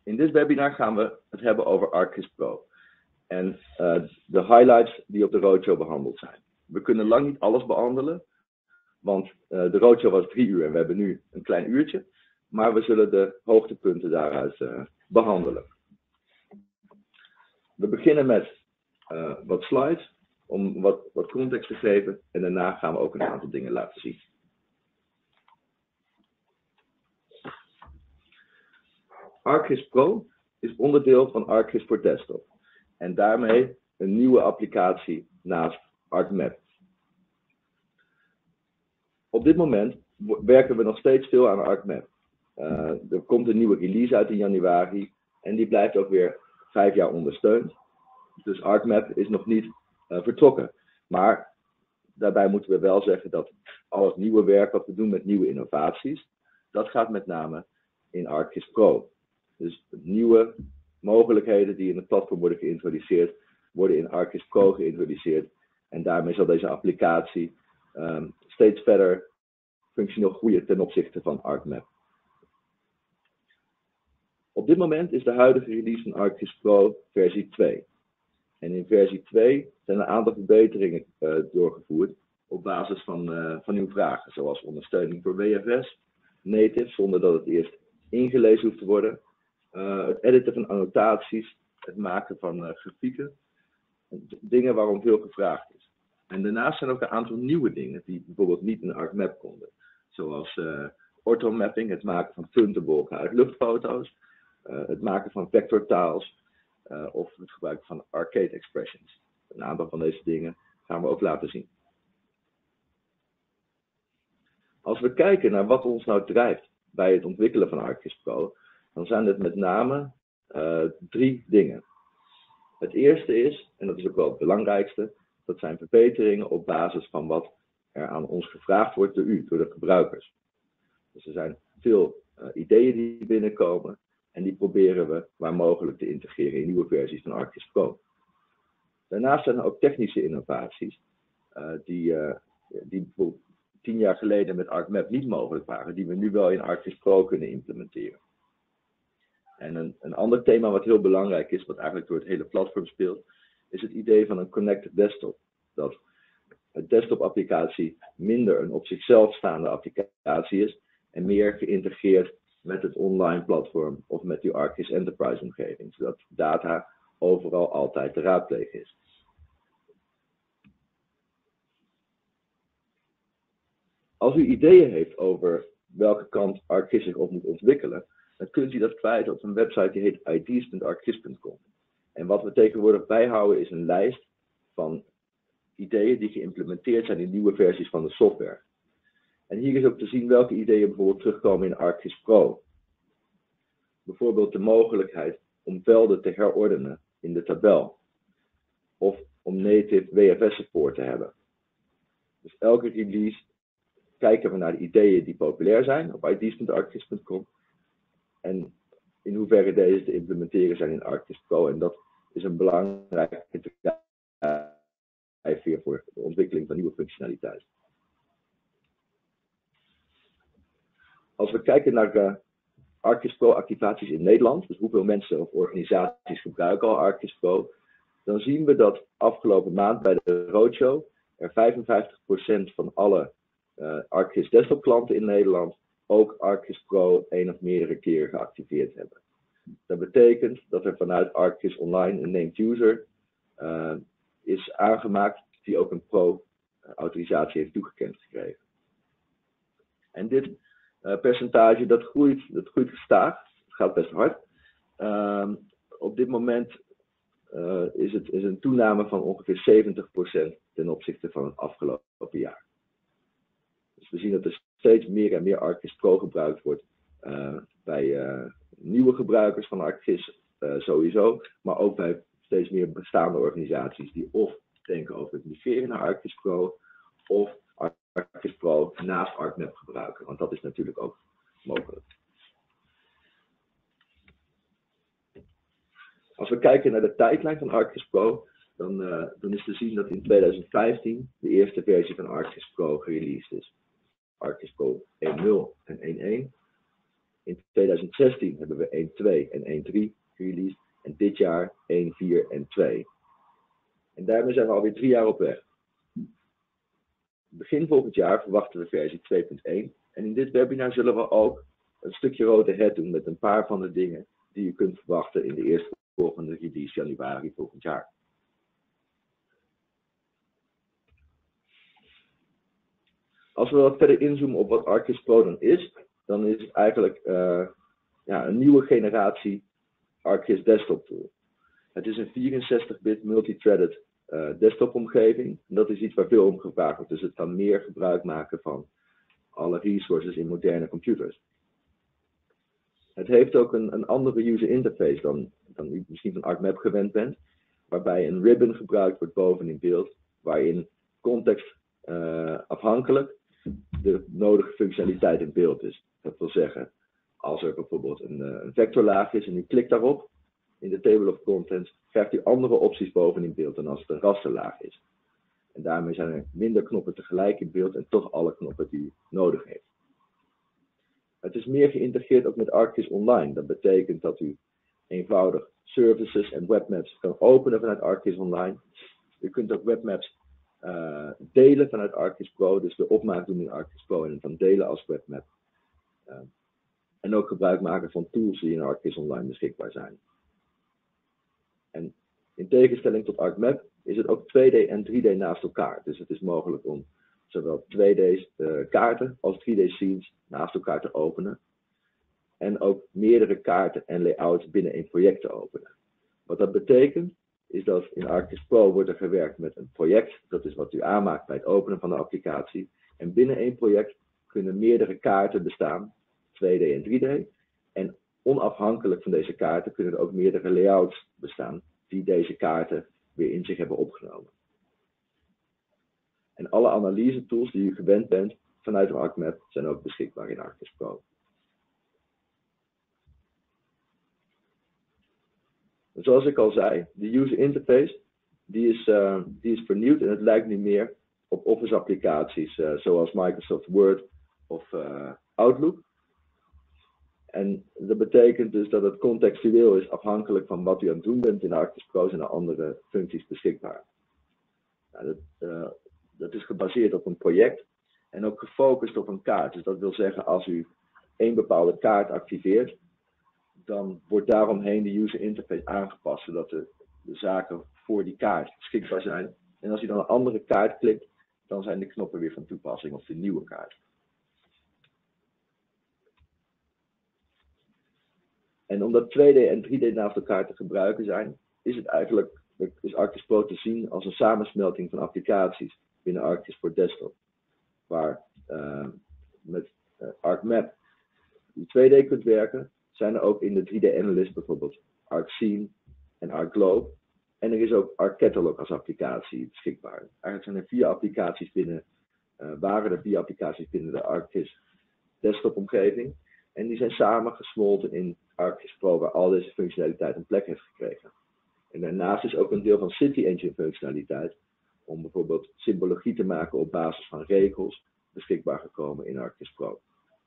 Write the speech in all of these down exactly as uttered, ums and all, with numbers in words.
In dit webinar gaan we het hebben over ArcGIS Pro en uh, de highlights die op de roadshow behandeld zijn. We kunnen lang niet alles behandelen, want uh, de roadshow was drie uur en we hebben nu een klein uurtje, maar we zullen de hoogtepunten daaruit uh, behandelen. We beginnen met uh, wat slides om wat, wat context te geven en daarna gaan we ook een aantal dingen laten zien. ArcGIS Pro is onderdeel van ArcGIS voor Desktop en daarmee een nieuwe applicatie naast ArcMap. Op dit moment werken we nog steeds veel aan ArcMap. Uh, er komt een nieuwe release uit in januari en die blijft ook weer vijf jaar ondersteund. Dus ArcMap is nog niet uh, vertrokken. Maar daarbij moeten we wel zeggen dat al het nieuwe werk wat we doen met nieuwe innovaties, dat gaat met name in ArcGIS Pro. Dus nieuwe mogelijkheden die in het platform worden geïntroduceerd, worden in ArcGIS Pro geïntroduceerd. En daarmee zal deze applicatie um, steeds verder functioneel groeien ten opzichte van ArcMap. Op dit moment is de huidige release van ArcGIS Pro versie twee. En in versie twee zijn een aantal verbeteringen uh, doorgevoerd op basis van, uh, van uw vragen. Zoals ondersteuning voor W F S, native, zonder dat het eerst ingelezen hoeft te worden. Uh, het editen van annotaties, het maken van uh, grafieken. Dingen waarom veel gevraagd is. En daarnaast zijn ook een aantal nieuwe dingen die bijvoorbeeld niet in ArcMap konden. Zoals uh, orthomapping, het maken van puntenbolken uit luchtfoto's. Uh, het maken van vectortaals. Uh, of het gebruik van arcade expressions. Een aantal van deze dingen gaan we ook laten zien. Als we kijken naar wat ons nou drijft bij het ontwikkelen van ArcGIS Pro, dan zijn het met name uh, drie dingen. Het eerste is, en dat is ook wel het belangrijkste, dat zijn verbeteringen op basis van wat er aan ons gevraagd wordt door u, door de gebruikers. Dus er zijn veel uh, ideeën die binnenkomen en die proberen we waar mogelijk te integreren in nieuwe versies van ArcGIS Pro. Daarnaast zijn er ook technische innovaties uh, die, uh, die bijvoorbeeld tien jaar geleden met ArcMap niet mogelijk waren, die we nu wel in ArcGIS Pro kunnen implementeren. En een, een ander thema wat heel belangrijk is, wat eigenlijk door het hele platform speelt, is het idee van een connected desktop. Dat een desktop applicatie minder een op zichzelf staande applicatie is en meer geïntegreerd met het online platform of met die ArcGIS Enterprise omgeving, zodat data overal altijd te raadplegen is. Als u ideeën heeft over welke kant ArcGIS zich op moet ontwikkelen, dan kunt u dat kwijt op een website die heet ideas punt arcgis punt com. En wat we tegenwoordig bijhouden is een lijst van ideeën die geïmplementeerd zijn in nieuwe versies van de software. En hier is ook te zien welke ideeën bijvoorbeeld terugkomen in ArcGIS Pro. Bijvoorbeeld de mogelijkheid om velden te herordenen in de tabel. Of om native W F S support te hebben. Dus elke release kijken we naar de ideeën die populair zijn op ideas punt arcgis punt com. En in hoeverre deze te implementeren zijn in ArcGIS Pro. En dat is een belangrijke drijfveer voor de ontwikkeling van nieuwe functionaliteit. Als we kijken naar de ArcGIS Pro activaties in Nederland, dus hoeveel mensen of organisaties gebruiken al ArcGIS Pro, dan zien we dat afgelopen maand bij de roadshow er vijfenvijftig procent van alle uh, ArcGIS desktop klanten in Nederland ook ArcGIS Pro één of meerdere keren geactiveerd hebben. Dat betekent dat er vanuit ArcGIS Online een named user uh, is aangemaakt die ook een Pro-autorisatie heeft toegekend gekregen. En dit uh, percentage dat groeit, dat groeit gestaag, het gaat best hard. Uh, op dit moment uh, is het is een toename van ongeveer zeventig procent ten opzichte van het afgelopen jaar. Dus we zien dat er steeds meer en meer ArcGIS Pro gebruikt wordt uh, bij uh, nieuwe gebruikers van ArcGIS uh, sowieso, maar ook bij steeds meer bestaande organisaties die of denken over het migreren naar ArcGIS Pro of ArcGIS Pro naast ArcMap gebruiken, want dat is natuurlijk ook mogelijk. Als we kijken naar de tijdlijn van ArcGIS Pro, dan, uh, dan is te zien dat in tweeduizend vijftien de eerste versie van ArcGIS Pro gereleased is. ArcGIS Pro één punt nul en één punt één. In tweeduizend zestien hebben we één punt twee en één punt drie gereleased. En dit jaar één punt vier en twee. En daarmee zijn we alweer drie jaar op weg. Begin volgend jaar verwachten we versie twee punt één. En in dit webinar zullen we ook een stukje rode het doen met een paar van de dingen die je kunt verwachten in de eerstvolgende release januari volgend jaar. Als we wat verder inzoomen op wat ArcGIS Pro dan is, dan is het eigenlijk uh, ja, een nieuwe generatie ArcGIS Desktop Tool. Het is een vierenzestig bit multithreaded uh, desktop omgeving. En dat is iets waar veel om gevraagd wordt. Dus het kan meer gebruik maken van alle resources in moderne computers. Het heeft ook een, een andere user interface dan, dan u misschien van ArcMap gewend bent. Waarbij een ribbon gebruikt wordt boven in beeld. Waarin context uh, afhankelijk de nodige functionaliteit in beeld is. Dat wil zeggen, als er bijvoorbeeld een, een vectorlaag is en u klikt daarop in de table of contents, krijgt u andere opties boven in beeld dan als het een rasterlaag is. En daarmee zijn er minder knoppen tegelijk in beeld en toch alle knoppen die u nodig heeft. Het is meer geïntegreerd ook met ArcGIS Online. Dat betekent dat u eenvoudig services en webmaps kan openen vanuit ArcGIS Online. U kunt ook webmaps uh, delen vanuit ArcGIS Pro, dus de opmaak doen in ArcGIS Pro en het dan delen als webmap. Uh, en ook gebruik maken van tools die in ArcGIS Online beschikbaar zijn. En in tegenstelling tot ArcMap is het ook twee D en drie D naast elkaar. Dus het is mogelijk om zowel twee D uh, kaarten als drie D scenes naast elkaar te openen. En ook meerdere kaarten en layouts binnen een project te openen. Wat dat betekent is dat in ArcGIS Pro wordt er gewerkt met een project. Dat is wat u aanmaakt bij het openen van de applicatie. En binnen één project kunnen meerdere kaarten bestaan, twee D en drie D. En onafhankelijk van deze kaarten kunnen er ook meerdere layouts bestaan die deze kaarten weer in zich hebben opgenomen. En alle analyse tools die u gewend bent vanuit ArcMap zijn ook beschikbaar in ArcGIS Pro. Zoals ik al zei, de user interface die is, uh, die is vernieuwd en het lijkt nu meer op Office applicaties uh, zoals Microsoft Word of uh, Outlook. En dat betekent dus dat het contextueel is afhankelijk van wat u aan het doen bent in ArcGIS Pro zijn er andere functies beschikbaar. Nou, dat, uh, dat is gebaseerd op een project en ook gefocust op een kaart. Dus dat wil zeggen als u één bepaalde kaart activeert, dan wordt daaromheen de user interface aangepast, zodat de, de zaken voor die kaart beschikbaar zijn. En als u dan een andere kaart klikt, dan zijn de knoppen weer van toepassing op de nieuwe kaart. En omdat twee D en drie D naast elkaar te gebruiken zijn, is het eigenlijk, is ArcGIS Pro te zien als een samensmelting van applicaties binnen ArcGIS voor Desktop. Waar uh, met uh, ArcMap u twee D kunt werken, zijn er ook in de drie D Analyst bijvoorbeeld ArcScene en ArcGlobe. En er is ook ArcCatalog als applicatie beschikbaar. Eigenlijk zijn er vier applicaties binnen, uh, waren er vier applicaties binnen de ArcGIS desktop omgeving. En die zijn samen gesmolten in ArcGIS Pro, waar al deze functionaliteit een plek heeft gekregen. En daarnaast is ook een deel van City Engine functionaliteit, om bijvoorbeeld symbologie te maken op basis van regels, beschikbaar gekomen in ArcGIS Pro.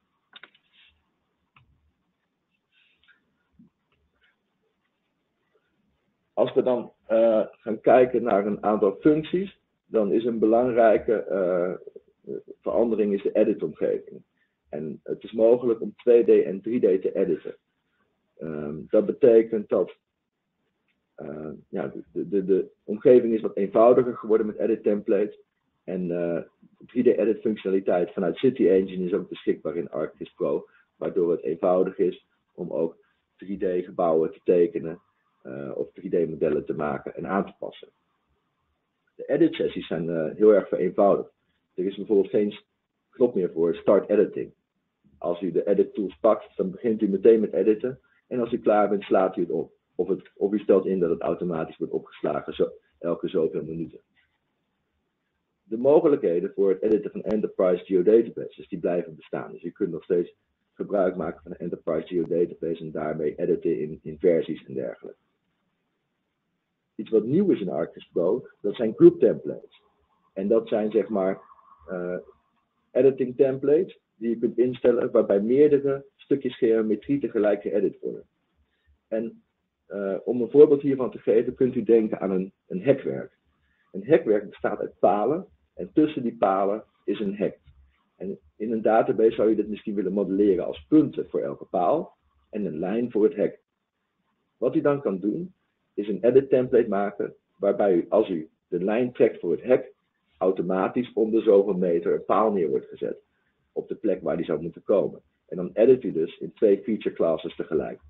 Als we dan uh, gaan kijken naar een aantal functies, dan is een belangrijke uh, verandering is de edit-omgeving. En het is mogelijk om twee D en drie D te editen. Um, dat betekent dat uh, ja, de, de, de omgeving is wat eenvoudiger geworden met edit templates. En uh, drie D edit functionaliteit vanuit City Engine is ook beschikbaar in ArcGIS Pro. Waardoor het eenvoudig is om ook drie D gebouwen te tekenen. Uh, of drie D modellen te maken en aan te passen. De edit sessies zijn uh, heel erg vereenvoudigd. Er is bijvoorbeeld geen knop meer voor start editing. Als u de edit tools pakt, dan begint u meteen met editen. En als u klaar bent, slaat u het op. Of, het, of u stelt in dat het automatisch wordt opgeslagen zo, elke zoveel minuten. De mogelijkheden voor het editen van Enterprise Geodatabases die blijven bestaan. Dus u kunt nog steeds gebruik maken van een Enterprise Geodatabase en daarmee editen in, in versies en dergelijke. Iets wat nieuw is in ArcGIS Pro, dat zijn group templates. En dat zijn zeg maar uh, editing templates die je kunt instellen waarbij meerdere stukjes geometrie tegelijk geëdit worden. En uh, om een voorbeeld hiervan te geven kunt u denken aan een, een hekwerk. Een hekwerk bestaat uit palen en tussen die palen is een hek. En in een database zou je dit misschien willen modelleren als punten voor elke paal en een lijn voor het hek. Wat u dan kan doen is een edit template maken waarbij u als u de lijn trekt voor het hek automatisch om de zoveel meter een paal neer wordt gezet op de plek waar die zou moeten komen. En dan edit u dus in twee feature classes tegelijk.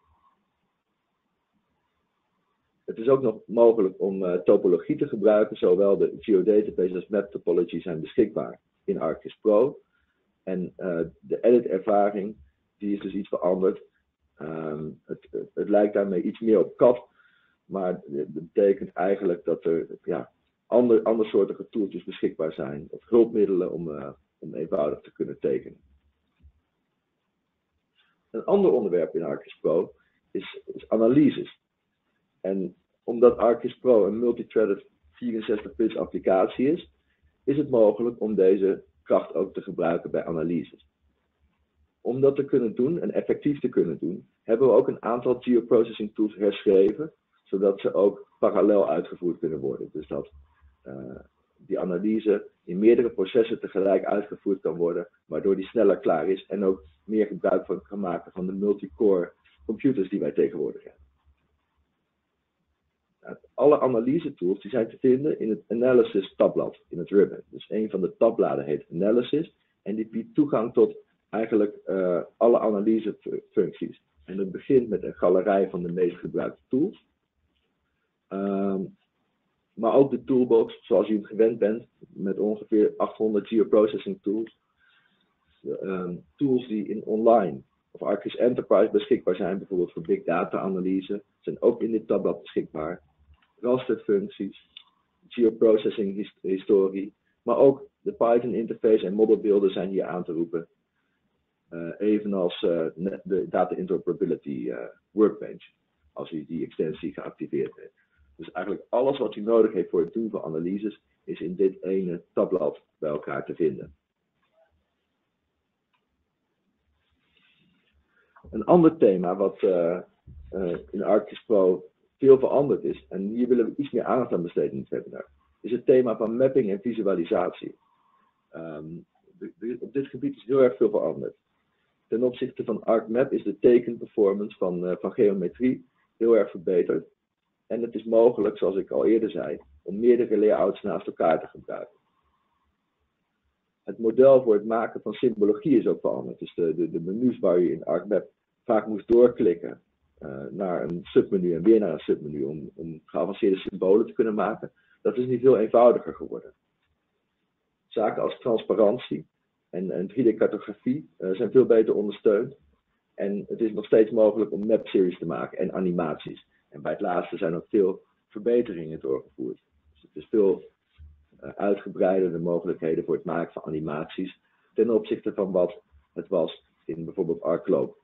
Het is ook nog mogelijk om uh, topologie te gebruiken. Zowel de geodatabase als map topology zijn beschikbaar in ArcGIS Pro. En uh, de edit ervaring die is dus iets veranderd. Um, het, het, het lijkt daarmee iets meer op C A D. Maar dat betekent eigenlijk dat er ja, ander, andersoortige toeltjes beschikbaar zijn. Of hulpmiddelen om, uh, om eenvoudig te kunnen tekenen. Een ander onderwerp in ArcGIS Pro is, is analyses. En omdat ArcGIS Pro een multithreaded vierenzestig bits applicatie is, is het mogelijk om deze kracht ook te gebruiken bij analyses. Om dat te kunnen doen en effectief te kunnen doen, hebben we ook een aantal geoprocessing tools herschreven, zodat ze ook parallel uitgevoerd kunnen worden. Dus dat uh, die analyse in meerdere processen tegelijk uitgevoerd kan worden, waardoor die sneller klaar is en ook meer gebruik van kan maken van de multicore computers die wij tegenwoordig hebben. Alle analyse tools die zijn te vinden in het Analysis tabblad, in het ribbon. Dus een van de tabbladen heet Analysis en die biedt toegang tot eigenlijk uh, alle analyse functies. En het begint met een galerij van de meest gebruikte tools. Um, maar ook de toolbox, zoals u gewend bent, met ongeveer achthonderd geoprocessing tools. Um, tools die in online of ArcGIS Enterprise beschikbaar zijn, bijvoorbeeld voor big data analyse, zijn ook in dit tabblad beschikbaar. Rasterfuncties, geoprocessing historie, maar ook de Python interface en modelbeelden zijn hier aan te roepen. Uh, evenals uh, de Data Interoperability uh, Workbench, als u die extensie geactiveerd heeft. Dus eigenlijk alles wat u nodig heeft voor het doen van analyses, is in dit ene tabblad bij elkaar te vinden. Een ander thema wat uh, uh, in ArcGIS Pro veel veranderd is, en hier willen we iets meer aandacht aan besteden in het webinar, is het thema van mapping en visualisatie. Um, de, de, op dit gebied is heel erg veel veranderd. Ten opzichte van ArcMap is de tekenperformance van, uh, van geometrie heel erg verbeterd. En het is mogelijk, zoals ik al eerder zei, om meerdere layouts naast elkaar te gebruiken. Het model voor het maken van symbologie is ook veranderd. Dus de, de, de menus waar je in ArcMap vaak moest doorklikken uh, naar een submenu en weer naar een submenu om, om geavanceerde symbolen te kunnen maken, dat is nu veel eenvoudiger geworden. Zaken als transparantie en, en drie D-cartografie uh, zijn veel beter ondersteund. En het is nog steeds mogelijk om map-series te maken en animaties. En bij het laatste zijn ook veel verbeteringen doorgevoerd. Dus het is veel uh, uitgebreider de mogelijkheden voor het maken van animaties ten opzichte van wat het was in bijvoorbeeld ArcGlobe.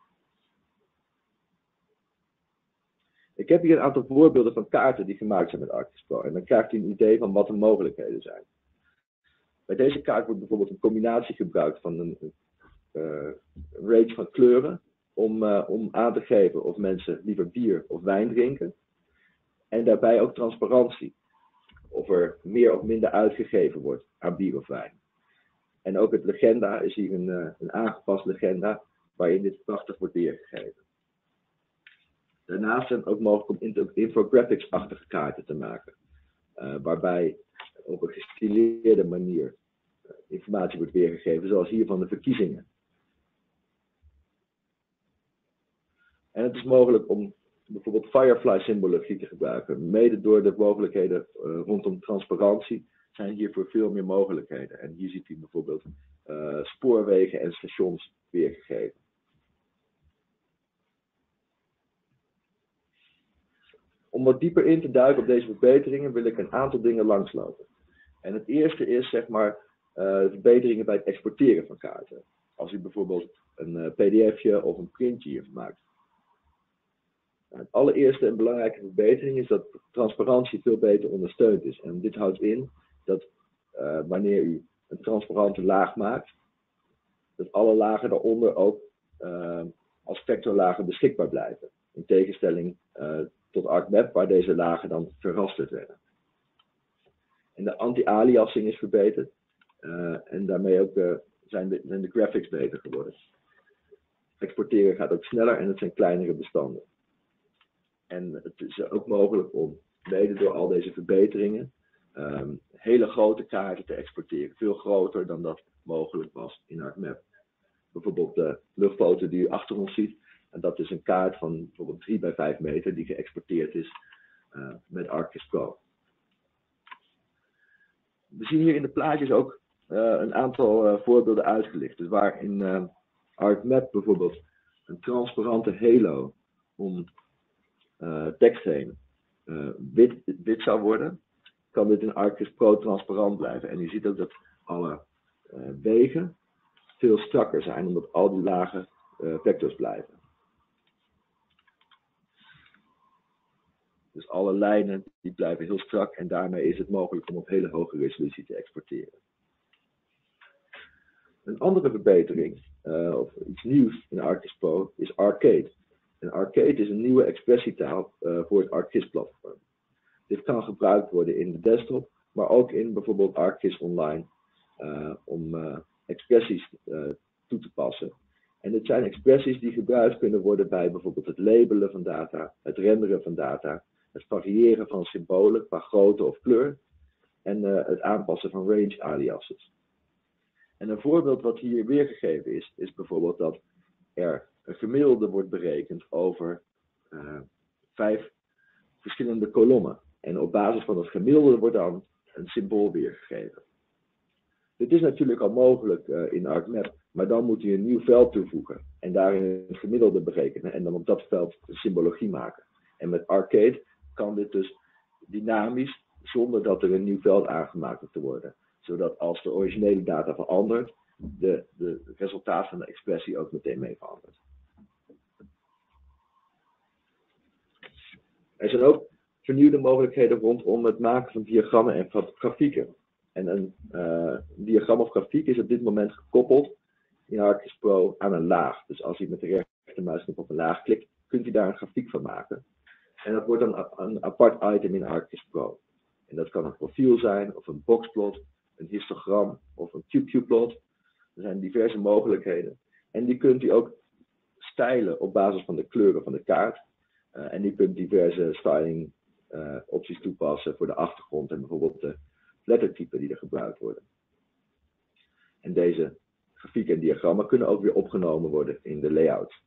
Ik heb hier een aantal voorbeelden van kaarten die gemaakt zijn met ArcGIS Pro. En dan krijgt u een idee van wat de mogelijkheden zijn. Bij deze kaart wordt bijvoorbeeld een combinatie gebruikt van een uh, range van kleuren om, uh, om aan te geven of mensen liever bier of wijn drinken. En daarbij ook transparantie. Of er meer of minder uitgegeven wordt aan bier of wijn. En ook het legenda is hier een, uh, een aangepast legenda waarin dit prachtig wordt weergegeven. Daarnaast zijn het ook mogelijk om infographics-achtige kaarten te maken. Uh, waarbij op een gestileerde manier uh, informatie wordt weergegeven, zoals hier van de verkiezingen. En het is mogelijk om bijvoorbeeld Firefly-symbologie te gebruiken. Mede door de mogelijkheden uh, rondom transparantie zijn hiervoor veel meer mogelijkheden. En hier ziet u bijvoorbeeld uh, spoorwegen en stations weergegeven. Om wat dieper in te duiken op deze verbeteringen wil ik een aantal dingen langslopen. En het eerste is zeg maar uh, verbeteringen bij het exporteren van kaarten. Als u bijvoorbeeld een uh, pdfje of een printje hiervan maakt. Nou, het allereerste en belangrijke verbetering is dat transparantie veel beter ondersteund is. En dit houdt in dat uh, wanneer u een transparante laag maakt, dat alle lagen daaronder ook uh, als vectorlagen beschikbaar blijven. In tegenstelling uh, tot ArcMap, waar deze lagen dan verrasterd werden. En de anti-aliasing is verbeterd. Uh, en daarmee ook, uh, zijn, de, zijn de graphics beter geworden. Exporteren gaat ook sneller en het zijn kleinere bestanden. En het is ook mogelijk om, mede door al deze verbeteringen, um, hele grote kaarten te exporteren. Veel groter dan dat mogelijk was in ArcMap. Bijvoorbeeld de luchtfoto die u achter ons ziet. En dat is een kaart van bijvoorbeeld drie bij vijf meter die geëxporteerd is uh, met ArcGIS Pro. We zien hier in de plaatjes ook uh, een aantal uh, voorbeelden uitgelicht. Dus waar in uh, ArcMap bijvoorbeeld een transparante halo om uh, tekst heen uh, wit, wit zou worden, kan dit in ArcGIS Pro transparant blijven. En je ziet ook dat alle uh, wegen veel strakker zijn, omdat al die lagen uh, vectors blijven. Dus alle lijnen die blijven heel strak en daarmee is het mogelijk om op hele hoge resolutie te exporteren. Een andere verbetering, uh, of iets nieuws in ArcGIS Pro, is Arcade. En Arcade is een nieuwe expressietaal uh, voor het ArcGIS-platform. Dit kan gebruikt worden in de desktop, maar ook in bijvoorbeeld ArcGIS Online, uh, om uh, expressies uh, toe te passen. En dit zijn expressies die gebruikt kunnen worden bij bijvoorbeeld het labelen van data, het renderen van data, het variëren van symbolen qua grootte of kleur en uh, het aanpassen van range aliases. En een voorbeeld wat hier weergegeven is, is bijvoorbeeld dat er een gemiddelde wordt berekend over uh, vijf verschillende kolommen. En op basis van het gemiddelde wordt dan een symbool weergegeven. Dit is natuurlijk al mogelijk uh, in ArcMap, maar dan moet je een nieuw veld toevoegen en daarin een gemiddelde berekenen en dan op dat veld een symbologie maken. En met Arcade kan dit dus dynamisch, zonder dat er een nieuw veld aangemaakt hoeft te worden. Zodat als de originele data verandert, de, de het resultaat van de expressie ook meteen mee verandert. Er zijn ook vernieuwde mogelijkheden rondom het maken van diagrammen en grafieken. En een uh, diagram of grafiek is op dit moment gekoppeld in ArcGIS Pro aan een laag. Dus als u met de rechtermuisknop op een laag klikt, kunt u daar een grafiek van maken. En dat wordt dan een apart item in ArcGIS Pro. En dat kan een profiel zijn, of een boxplot, een histogram of een Q Q-plot. Er zijn diverse mogelijkheden. En die kunt u ook stylen op basis van de kleuren van de kaart. Uh, en u kunt diverse styling uh, opties toepassen voor de achtergrond en bijvoorbeeld de lettertypen die er gebruikt worden. En deze grafieken en diagrammen kunnen ook weer opgenomen worden in de layout.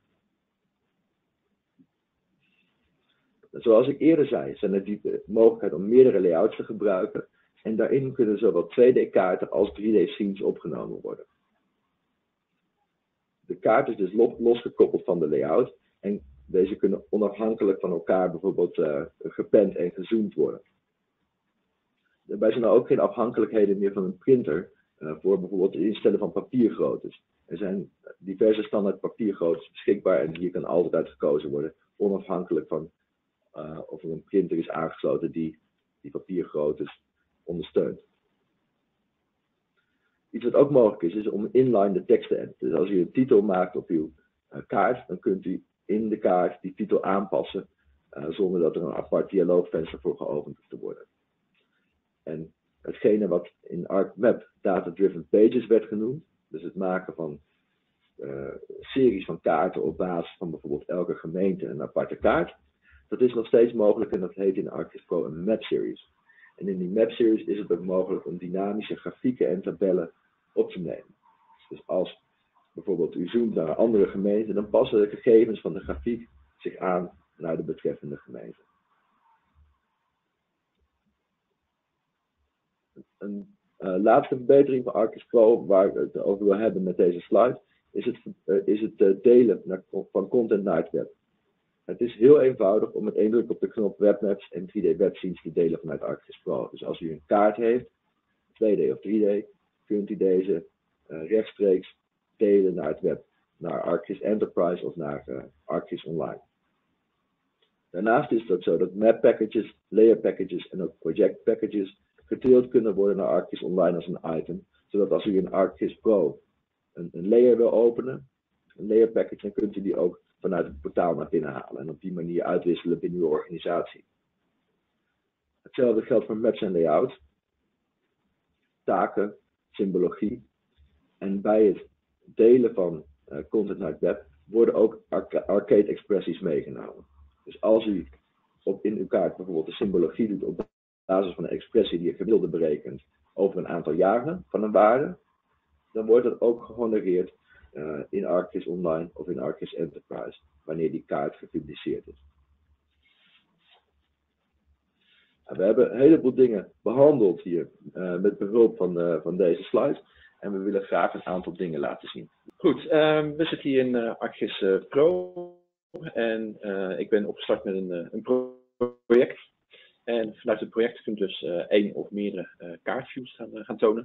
Zoals ik eerder zei, zijn er de mogelijkheid om meerdere layouts te gebruiken. En daarin kunnen zowel twee D kaarten als drie D scenes opgenomen worden. De kaart is dus losgekoppeld van de layout. En deze kunnen onafhankelijk van elkaar bijvoorbeeld uh, gepend en gezoomd worden. Daarbij zijn er ook geen afhankelijkheden meer van een printer uh, voor bijvoorbeeld het instellen van papiergroottes. Er zijn diverse standaard papiergroottes beschikbaar en hier kan altijd uit gekozen worden, onafhankelijk van uh, of er een printer is aangesloten die die papiergroottes ondersteunt. Iets wat ook mogelijk is, is om inline de tekst te editen. Dus als u een titel maakt op uw uh, kaart, dan kunt u in de kaart die titel aanpassen uh, zonder dat er een apart dialoogvenster voor geopend hoeft te worden. En hetgene wat in ArcMap Data-Driven Pages werd genoemd, dus het maken van uh, series van kaarten op basis van bijvoorbeeld elke gemeente een aparte kaart, dat is nog steeds mogelijk en dat heet in ArcGIS Pro een map series. En in die map series is het ook mogelijk om dynamische grafieken en tabellen op te nemen. Dus als bijvoorbeeld u zoomt naar een andere gemeente, dan passen de gegevens van de grafiek zich aan naar de betreffende gemeente. Een uh, laatste verbetering van ArcGIS Pro, waar ik het over wil hebben met deze slide, is het, uh, is het uh, delen naar, van content naar het web. Het is heel eenvoudig om met één druk op de knop Webmaps en drie D webscenes te delen vanuit ArcGIS Pro. Dus als u een kaart heeft, twee D of drie D, kunt u deze uh, rechtstreeks delen naar het web, naar ArcGIS Enterprise of naar uh, ArcGIS Online. Daarnaast is het ook zo dat map packages, layer packages en ook project packages gedeeld kunnen worden naar ArcGIS Online als een item, zodat als u in ArcGIS Pro een, een layer wil openen, een layer package, dan kunt u die ook vanuit het portaal naar binnen halen en op die manier uitwisselen binnen uw organisatie. Hetzelfde geldt voor maps en layout, taken, symbologie. En bij het delen van uh, content naar het web worden ook arca arcade expressies meegenomen. Dus als u op, in uw kaart bijvoorbeeld de symbologie doet op basis van een expressie die je gemiddelde berekent over een aantal jaren van een waarde, dan wordt dat ook gehonoreerd uh, in ArcGIS Online of in ArcGIS Enterprise, wanneer die kaart gepubliceerd is. Nou, we hebben een heleboel dingen behandeld hier uh, met behulp van, uh, van deze slide en we willen graag een aantal dingen laten zien. Goed, um, we zitten hier in uh, ArcGIS uh, Pro en uh, ik ben opgestart met een, uh, een pro project. En vanuit het project kun je dus uh, één of meerdere uh, kaartviews gaan, uh, gaan tonen.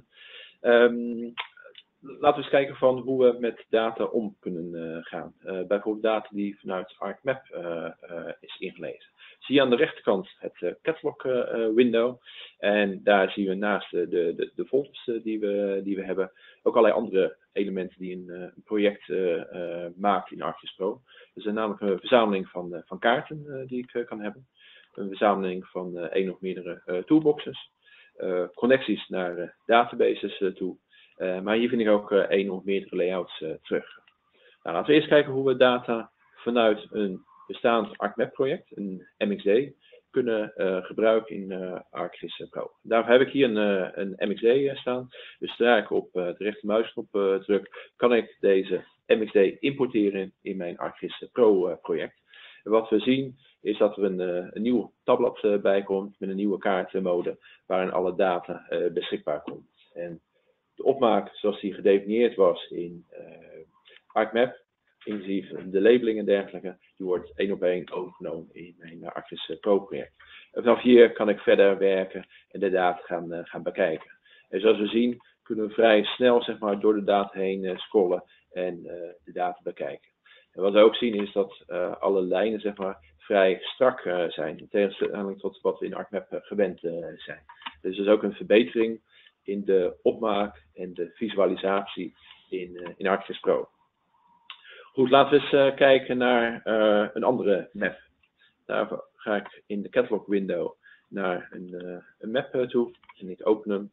Um, laten we eens kijken van hoe we met data om kunnen uh, gaan. Uh, bijvoorbeeld data die vanuit ArcMap uh, uh, is ingelezen. Zie je aan de rechterkant het uh, catalog uh, window. En daar zien we naast de, de, de folders uh, die, we, die we hebben ook allerlei andere elementen die een, uh, een project uh, uh, maakt in ArcGIS Pro. Dus er is namelijk een verzameling van, uh, van kaarten uh, die ik uh, kan hebben. Een verzameling van uh, één of meerdere uh, toolboxes. Uh, connecties naar uh, databases uh, toe. Uh, maar hier vind ik ook uh, één of meerdere layouts uh, terug. Nou, laten we eerst kijken hoe we data vanuit een bestaand ArcMap project, een M X D, kunnen uh, gebruiken in uh, ArcGIS Pro. Daarvoor heb ik hier een, uh, een M X D uh, staan. Dus zodra ik op uh, de rechtermuisknop uh, druk, kan ik deze M X D importeren in mijn ArcGIS Pro uh, project. En wat we zien is dat er een, uh, een nieuw tabblad uh, bij komt met een nieuwe kaartmode waarin alle data uh, beschikbaar komt. En de opmaak zoals die gedefinieerd was in uh, ArcMap, inclusief de labeling en dergelijke, die wordt één op één overgenomen in mijn uh, ArcGIS Pro project. En vanaf hier kan ik verder werken en de data gaan, uh, gaan bekijken. En zoals we zien kunnen we vrij snel zeg maar, door de data heen uh, scrollen en uh, de data bekijken. En wat we ook zien is dat uh, alle lijnen zeg maar, vrij strak uh, zijn, in tegenstelling tot wat we in ArcMap uh, gewend uh, zijn. Dus dat is ook een verbetering in de opmaak en de visualisatie in, uh, in ArcGIS Pro. Goed, laten we eens uh, kijken naar uh, een andere map. Daarvoor ga ik in de catalog window naar een, uh, een map uh, toe en ik open hem.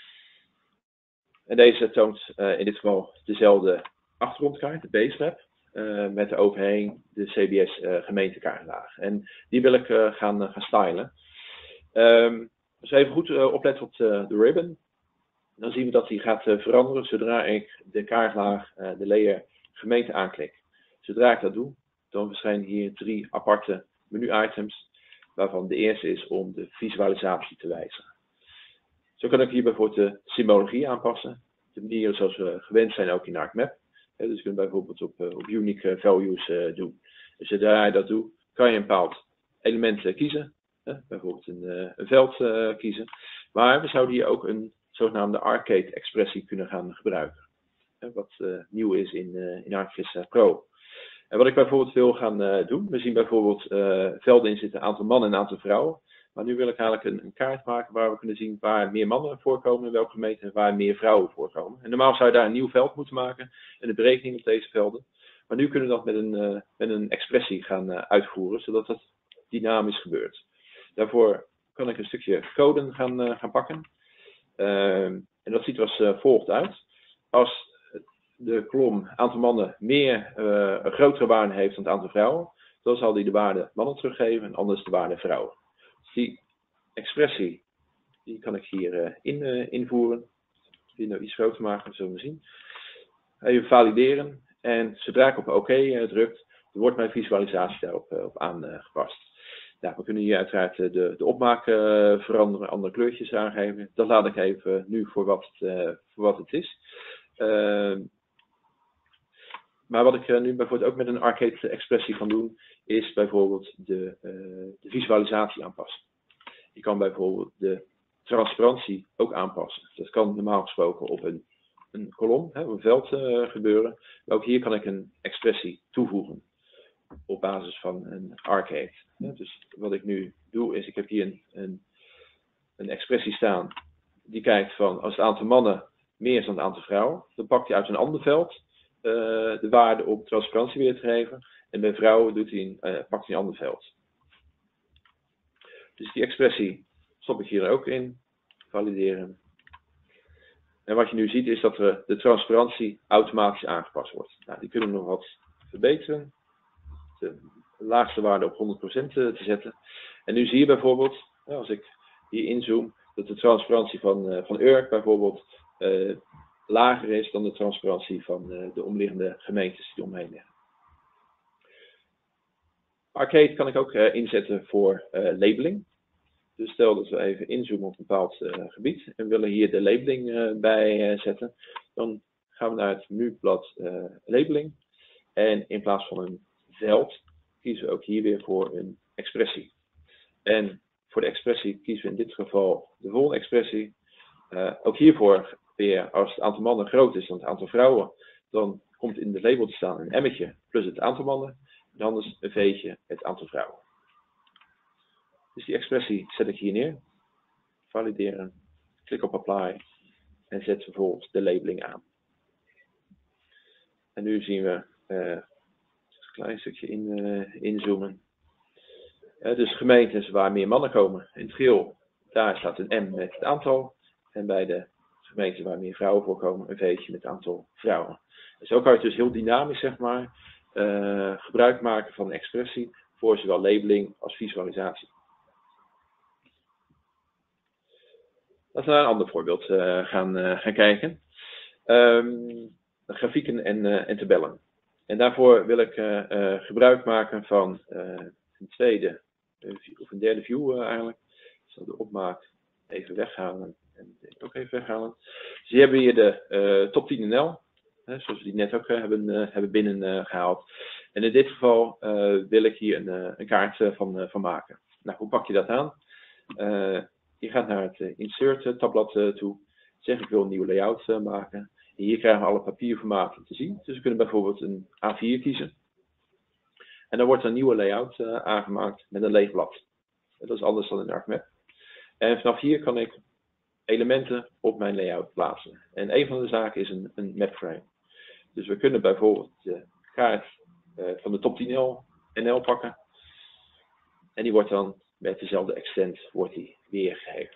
En deze toont uh, in dit geval dezelfde achtergrondkaart, de base map. Uh, met overheen de C B S uh, gemeentekaartlaag. En die wil ik uh, gaan, uh, gaan stylen. Um, dus even goed uh, opletten op de, de ribbon. Dan zien we dat die gaat uh, veranderen zodra ik de kaartlaag, uh, de layer gemeente aanklik. Zodra ik dat doe, dan verschijnen hier drie aparte menu-items, waarvan de eerste is om de visualisatie te wijzigen. Zo kan ik hier bijvoorbeeld de symbologie aanpassen. De manier zoals we gewend zijn ook in ArcMap. Dus je kunt bijvoorbeeld op, op unique values uh, doen. Dus zodra je dat doet, kan je een bepaald element uh, kiezen. Uh, bijvoorbeeld een, uh, een veld uh, kiezen. Maar we zouden hier ook een zogenaamde arcade expressie kunnen gaan gebruiken. Uh, wat uh, nieuw is in, uh, in ArcGIS uh, Pro. En wat ik bijvoorbeeld wil gaan uh, doen. We zien bijvoorbeeld uh, velden in zitten, een aantal mannen en een aantal vrouwen. Maar nu wil ik eigenlijk een, een kaart maken waar we kunnen zien waar meer mannen voorkomen in welke gemeente en waar meer vrouwen voorkomen. En normaal zou je daar een nieuw veld moeten maken en de berekening op deze velden. Maar nu kunnen we dat met een, uh, met een expressie gaan uh, uitvoeren, zodat dat dynamisch gebeurt. Daarvoor kan ik een stukje code gaan, uh, gaan pakken. Uh, en dat ziet er als uh, volgt uit. Als de kolom aantal mannen meer, uh, een grotere waarde heeft dan het aantal vrouwen, dan zal die de waarde mannen teruggeven en anders de waarde vrouwen. Die expressie, die kan ik hier uh, in, uh, invoeren. Die nou iets groter maken, zullen we zien. Even valideren. En zodra ik op oké OK uh, drukt, wordt mijn visualisatie daarop uh, op aangepast. Nou, we kunnen hier uiteraard uh, de, de opmaak uh, veranderen, andere kleurtjes aangeven. Dat laat ik even nu voor wat het, uh, voor wat het is. Uh, Maar wat ik nu bijvoorbeeld ook met een arcade expressie kan doen, is bijvoorbeeld de, uh, de visualisatie aanpassen. Je kan bijvoorbeeld de transparantie ook aanpassen. Dat kan normaal gesproken op een, een kolom, hè, op een veld uh, gebeuren. Maar ook hier kan ik een expressie toevoegen op basis van een arcade. Ja, dus wat ik nu doe is, ik heb hier een, een, een expressie staan die kijkt van als het aantal mannen meer is dan het aantal vrouwen, dan pakt hij uit een ander veld uh, de waarde op transparantie weer te geven. En bij vrouwen doet hij een, uh, pakt hij een ander veld. Dus die expressie stop ik hier ook in. Valideren. En wat je nu ziet is dat we de transparantie automatisch aangepast wordt. Nou, die kunnen we nog wat verbeteren. De laagste waarde op honderd procent te zetten. En nu zie je bijvoorbeeld, als ik hier inzoom, dat de transparantie van, uh, van Urk bijvoorbeeld uh, lager is dan de transparantie van uh, de omliggende gemeentes die omheen liggen. Arcade kan ik ook uh, inzetten voor uh, labeling. Dus stel dat we even inzoomen op een bepaald uh, gebied en we willen hier de labeling uh, bij uh, zetten. Dan gaan we naar het menublad uh, labeling. En in plaats van een veld kiezen we ook hier weer voor een expressie. En voor de expressie kiezen we in dit geval de volgende expressie. Uh, ook hiervoor weer, als het aantal mannen groot is dan het aantal vrouwen, dan komt in het label te staan een emmetje plus het aantal mannen. En anders een veetje het aantal vrouwen. Dus die expressie zet ik hier neer. Valideren. Klik op apply. En zet vervolgens de labeling aan. En nu zien we uh, een klein stukje in, uh, inzoomen. Uh, dus gemeentes waar meer mannen komen. In het geel, daar staat een M met het aantal. En bij de gemeenten waar meer vrouwen voorkomen, een veetje met het aantal vrouwen. En zo kan je dus heel dynamisch, zeg maar, uh, gebruik maken van een expressie voor zowel labeling als visualisatie. Laten we naar een ander voorbeeld uh, gaan, uh, gaan kijken. Um, grafieken en, uh, en tabellen. En daarvoor wil ik uh, uh, gebruik maken van uh, een tweede of een derde view uh, eigenlijk. Ik zal de opmaak even weghalen en dit ook even weghalen. Dus hier hebben we hier de uh, top tien N L, hè, zoals we die net ook uh, hebben, uh, hebben binnen uh, gehaald. En in dit geval uh, wil ik hier een, uh, een kaart uh, van, uh, van maken. Nou, hoe pak je dat aan? Uh, Je gaat naar het insert tabblad toe. Zeg ik wil een nieuwe layout maken. En hier krijgen we alle papierformaten te zien. Dus we kunnen bijvoorbeeld een A vier kiezen. En dan wordt een nieuwe layout uh, aangemaakt met een leeg blad. Dat is anders dan in ArcMap. En vanaf hier kan ik elementen op mijn layout plaatsen. En een van de zaken is een, een mapframe. Dus we kunnen bijvoorbeeld de kaart uh, van de top tien N L pakken. En die wordt dan met dezelfde extent wordt die weergegeven.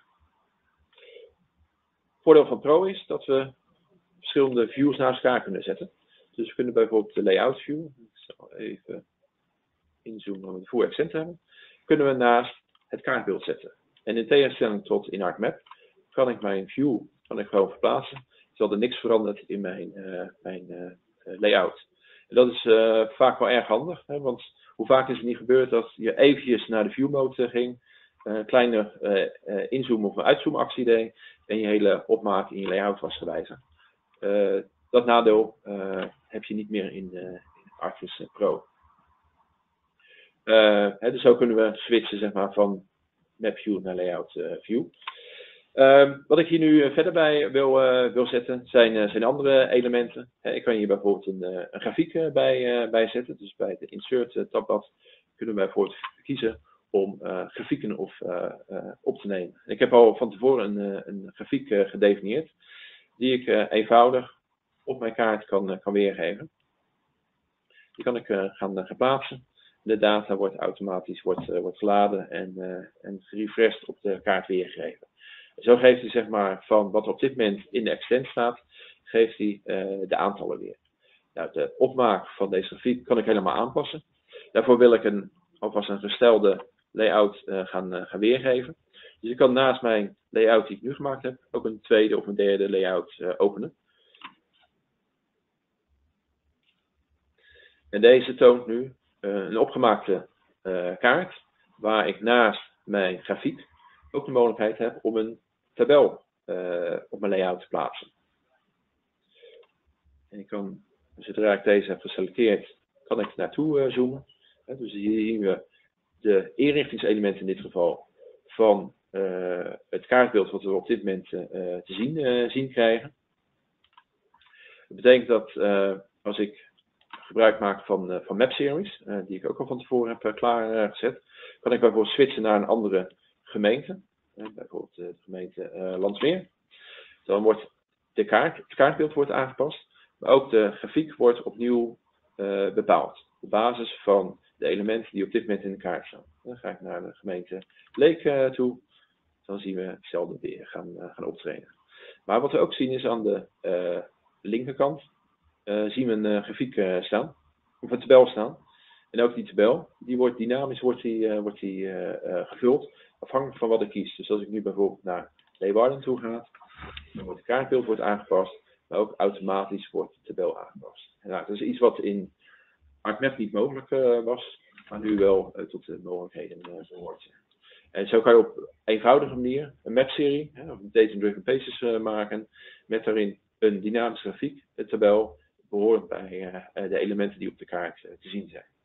Voordeel van Pro is dat we verschillende views naast elkaar kunnen zetten. Dus we kunnen bijvoorbeeld de layout view, ik zal even inzoomen om de full accent te hebben, kunnen we naast het kaartbeeld zetten. En in tegenstelling tot in ArcMap kan ik mijn view kan ik gewoon verplaatsen, terwijl er niks verandert in mijn, uh, mijn uh, layout. En dat is uh, vaak wel erg handig, hè, want hoe vaak is het niet gebeurd dat je eventjes naar de view mode ging, een uh, kleine uh, uh, inzoomen of een uitzoomen actie deed en je hele opmaak in je layout was gewijzigd. Uh, dat nadeel uh, heb je niet meer in, uh, in Arcgis Pro. Uh, hè, dus zo kunnen we switchen, zeg maar, van map view naar layout uh, view. Uh, wat ik hier nu verder bij wil, uh, wil zetten zijn, uh, zijn andere elementen. Uh, ik kan hier bijvoorbeeld een, uh, een grafiek uh, bij, uh, bij zetten. Dus bij de insert uh, tabblad kunnen we bijvoorbeeld kiezen om uh, grafieken of, uh, uh, op te nemen. Ik heb al van tevoren een, uh, een grafiek uh, gedefinieerd die ik uh, eenvoudig op mijn kaart kan, uh, kan weergeven. Die kan ik uh, gaan, uh, gaan plaatsen. De data wordt automatisch wordt, uh, wordt geladen en, uh, en gerefreshed op de kaart weergegeven. Zo geeft hij, zeg maar, van wat er op dit moment in de extent staat, geeft hij uh, de aantallen weer. Nou, de opmaak van deze grafiek kan ik helemaal aanpassen. Daarvoor wil ik een, alvast een gestelde layout uh, gaan, uh, gaan weergeven. Dus ik kan naast mijn layout die ik nu gemaakt heb, ook een tweede of een derde layout uh, openen. En deze toont nu uh, een opgemaakte uh, kaart, waar ik naast mijn grafiek ook de mogelijkheid heb om een tabel uh, op mijn layout te plaatsen. En ik kan, zodra ik deze heb geselecteerd, kan ik naartoe uh, zoomen. Uh, dus hier zien we de inrichtingselementen in dit geval van uh, het kaartbeeld wat we op dit moment uh, te zien, uh, zien krijgen. Dat betekent dat uh, als ik gebruik maak van, uh, van map series, uh, die ik ook al van tevoren heb uh, klaargezet, kan ik bijvoorbeeld switchen naar een andere gemeente. Uh, bijvoorbeeld uh, de gemeente uh, Landsmeer. Dan wordt de kaart, het kaartbeeld wordt aangepast, maar ook de grafiek wordt opnieuw uh, bepaald. Op basis van de elementen die op dit moment in de kaart staan. Dan ga ik naar de gemeente Leek uh, toe. Dan zien we hetzelfde weer gaan, uh, gaan optreden. Maar wat we ook zien is aan de uh, linkerkant uh, zien we een uh, grafiek uh, staan. Of een tabel staan. En ook die tabel, die wordt dynamisch wordt die, uh, wordt die, uh, uh, gevuld afhankelijk van wat ik kies. Dus als ik nu bijvoorbeeld naar Leeuwarden toe ga, dan wordt het kaartbeeld wordt aangepast, maar ook automatisch wordt de tabel aangepast. En nou, dat is iets wat in ArcMap niet mogelijk uh, was, maar nu wel uh, tot de mogelijkheden uh, behoort. En zo kan je op eenvoudige manier een mapserie, hè, of data-driven pages uh, maken, met daarin een dynamische grafiek, een tabel, behorend bij uh, de elementen die op de kaart uh, te zien zijn.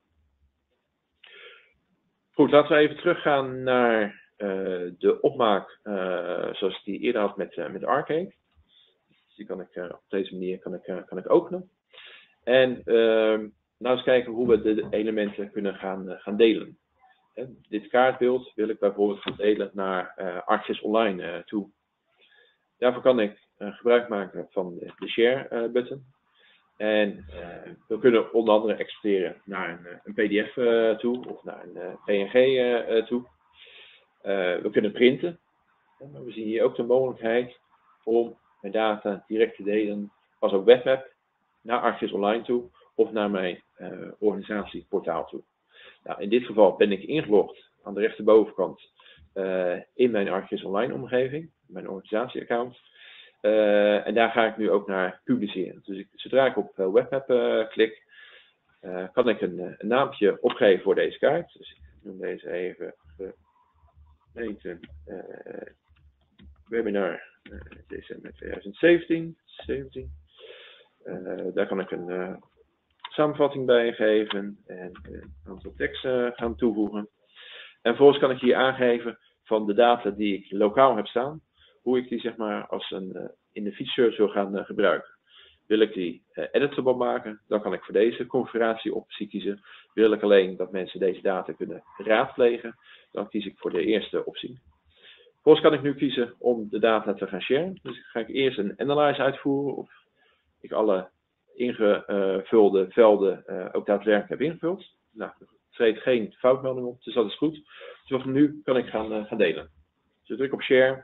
Goed, laten we even teruggaan naar uh, de opmaak uh, zoals ik die eerder had met, uh, met Arcade. Dus die kan ik uh, op deze manier kan ik, uh, kan ik openen. En uh, nou eens kijken hoe we de, de elementen kunnen gaan, uh, gaan delen. En dit kaartbeeld wil ik bijvoorbeeld gaan delen naar uh, ArcGIS Online uh, toe. Daarvoor kan ik uh, gebruik maken van de, de share uh, button. En uh, we kunnen onder andere exporteren naar een, een P D F uh, toe of naar een uh, P N G uh, toe. Uh, we kunnen printen. Maar we zien hier ook de mogelijkheid om mijn data direct te delen als ook webmap naar ArcGIS Online toe of naar mijn uh, organisatieportaal toe. Nou, in dit geval ben ik ingelogd aan de rechterbovenkant uh, in mijn ArcGIS Online omgeving, mijn organisatieaccount. Uh, en daar ga ik nu ook naar publiceren. Dus ik, zodra ik op uh, webmap uh, klik, uh, kan ik een, een naampje opgeven voor deze kaart. Dus ik noem deze even gemeente uh, webinar uh, december twintig zeventien. zeventien. Uh, daar kan ik een uh, samenvatting bij geven en een aantal teksten uh, gaan toevoegen. En vervolgens kan ik hier aangeven van de data die ik lokaal heb staan, hoe ik die zeg maar als een uh, in de feature wil gaan uh, gebruiken. Wil ik die uh, editable maken, dan kan ik voor deze configuratieoptie kiezen. Wil ik alleen dat mensen deze data kunnen raadplegen, dan kies ik voor de eerste optie. Vervolgens kan ik nu kiezen om de data te gaan sharen. Dus ga ik eerst een analyse uitvoeren of ik alle ingevulde velden uh, ook daadwerkelijk heb ingevuld. Nou, er treedt geen foutmelding op, dus dat is goed. Dus nu kan ik gaan, uh, gaan delen. Dus ik druk op share.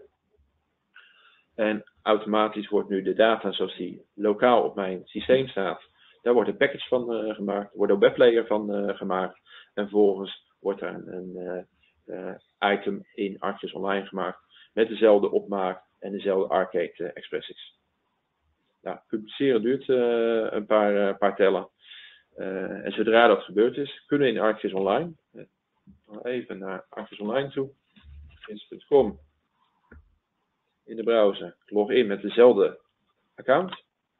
En automatisch wordt nu de data zoals die lokaal op mijn systeem staat. Daar wordt een package van uh, gemaakt. Er wordt een weblayer van uh, gemaakt. En vervolgens wordt er een, een uh, uh, item in ArcGIS Online gemaakt. Met dezelfde opmaak en dezelfde Arcade uh, expressies. Nou, publiceren duurt uh, een paar, uh, paar tellen. Uh, en zodra dat gebeurd is, kunnen we in ArcGIS Online. Uh, even naar ArcGIS Online toe. gis punt com. In de browser. Ik log in met dezelfde account.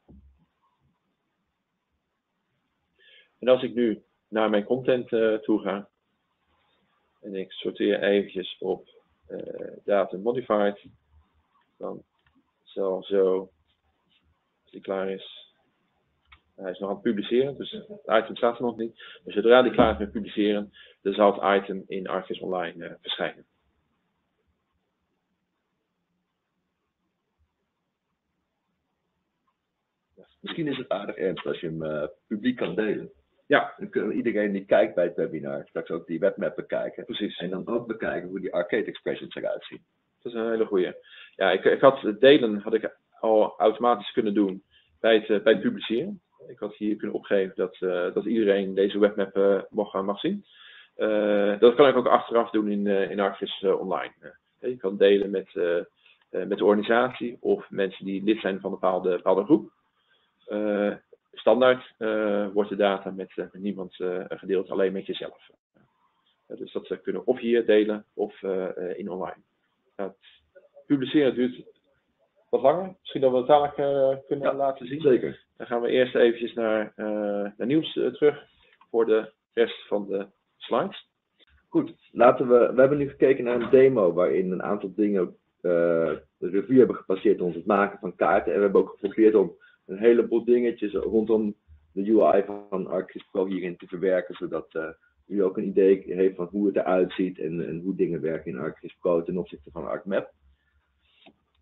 En als ik nu naar mijn content uh, toe ga. En ik sorteer eventjes op uh, data modified. Dan zal zo, als die klaar is. Hij is nog aan het publiceren, dus het item staat er nog niet. Maar zodra die klaar is met publiceren, dan zal het item in ArcGIS Online uh, verschijnen. Misschien is het aardig ernst als je hem uh, publiek kan delen. Ja. Dan kunnen we iedereen die kijkt bij het webinar straks ook die webmap bekijken. Precies. En dan ook bekijken hoe die Arcade expressions eruit zien. Dat is een hele goeie. Ja, ik, ik had het delen had ik al automatisch kunnen doen bij het, uh, bij het publiceren. Ik had hier kunnen opgeven dat, uh, dat iedereen deze webmap uh, mag, mag zien. Uh, dat kan ik ook achteraf doen in, uh, in ArcGIS uh, Online. Uh, je kan delen met, uh, uh, met de organisatie of mensen die lid zijn van een bepaalde, bepaalde groep. Uh, standaard uh, wordt de data met, uh, met niemand uh, gedeeld, alleen met jezelf. Uh, dus dat uh, kunnen we of hier delen of uh, uh, in online. Uh, het publiceren duurt wat langer. Misschien dat we het dadelijk uh, kunnen ja, laten zien. Zeker. Dan gaan we eerst eventjes naar, uh, naar nieuws uh, terug voor de rest van de slides. Goed, laten we, we hebben nu gekeken naar een demo waarin een aantal dingen uh, de revue hebben gepasseerd om het maken van kaarten. En we hebben ook geprobeerd om een heleboel dingetjes rondom de U I van ArcGIS Pro hierin te verwerken, zodat uh, u ook een idee heeft van hoe het eruit ziet en, en hoe dingen werken in ArcGIS Pro ten opzichte van ArcMap.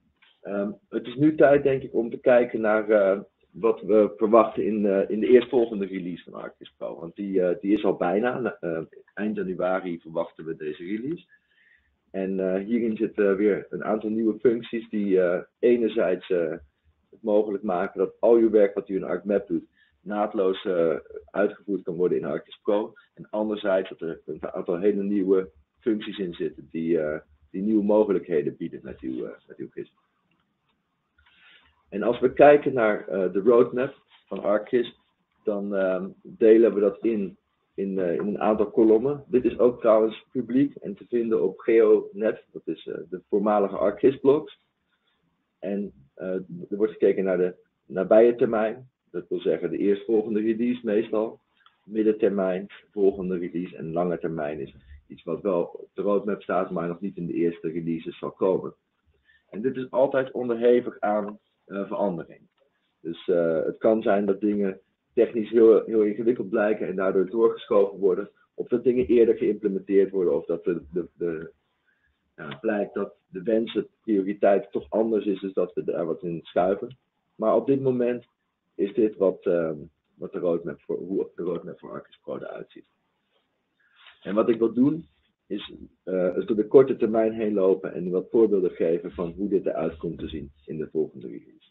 Um, het is nu tijd, denk ik, om te kijken naar uh, wat we verwachten in, uh, in de eerstvolgende release van ArcGIS Pro. Want die, uh, die is al bijna. Uh, eind januari verwachten we deze release. En uh, hierin zitten weer een aantal nieuwe functies die uh, enerzijds uh, het mogelijk maken dat al je werk wat u in ArcMap doet naadloos uh, uitgevoerd kan worden in ArcGIS Pro. En anderzijds dat er een aantal hele nieuwe functies in zitten die, uh, die nieuwe mogelijkheden bieden met uw, uh, met uw G I S. En als we kijken naar uh, de roadmap van ArcGIS, dan uh, delen we dat in, in, uh, in een aantal kolommen. Dit is ook trouwens publiek en te vinden op GeoNet, dat is uh, de voormalige ArcGIS-blogs. En uh, er wordt gekeken naar de nabije termijn, dat wil zeggen de eerstvolgende release meestal, middentermijn, volgende release en lange termijn is iets wat wel op de roadmap staat, maar nog niet in de eerste releases zal komen. En dit is altijd onderhevig aan uh, verandering. Dus uh, het kan zijn dat dingen technisch heel, heel ingewikkeld blijken en daardoor doorgeschoven worden, of dat dingen eerder geïmplementeerd worden, of dat de, de, de, ja, blijkt dat de wensen, prioriteit toch anders is, dus dat we daar wat in schuiven. Maar op dit moment is dit wat, uh, wat de roadmap voor, hoe de roadmap voor ArcGIS Pro eruit ziet. En wat ik wil doen, is uh, door de korte termijn heen lopen en wat voorbeelden geven van hoe dit eruit komt te zien in de volgende release.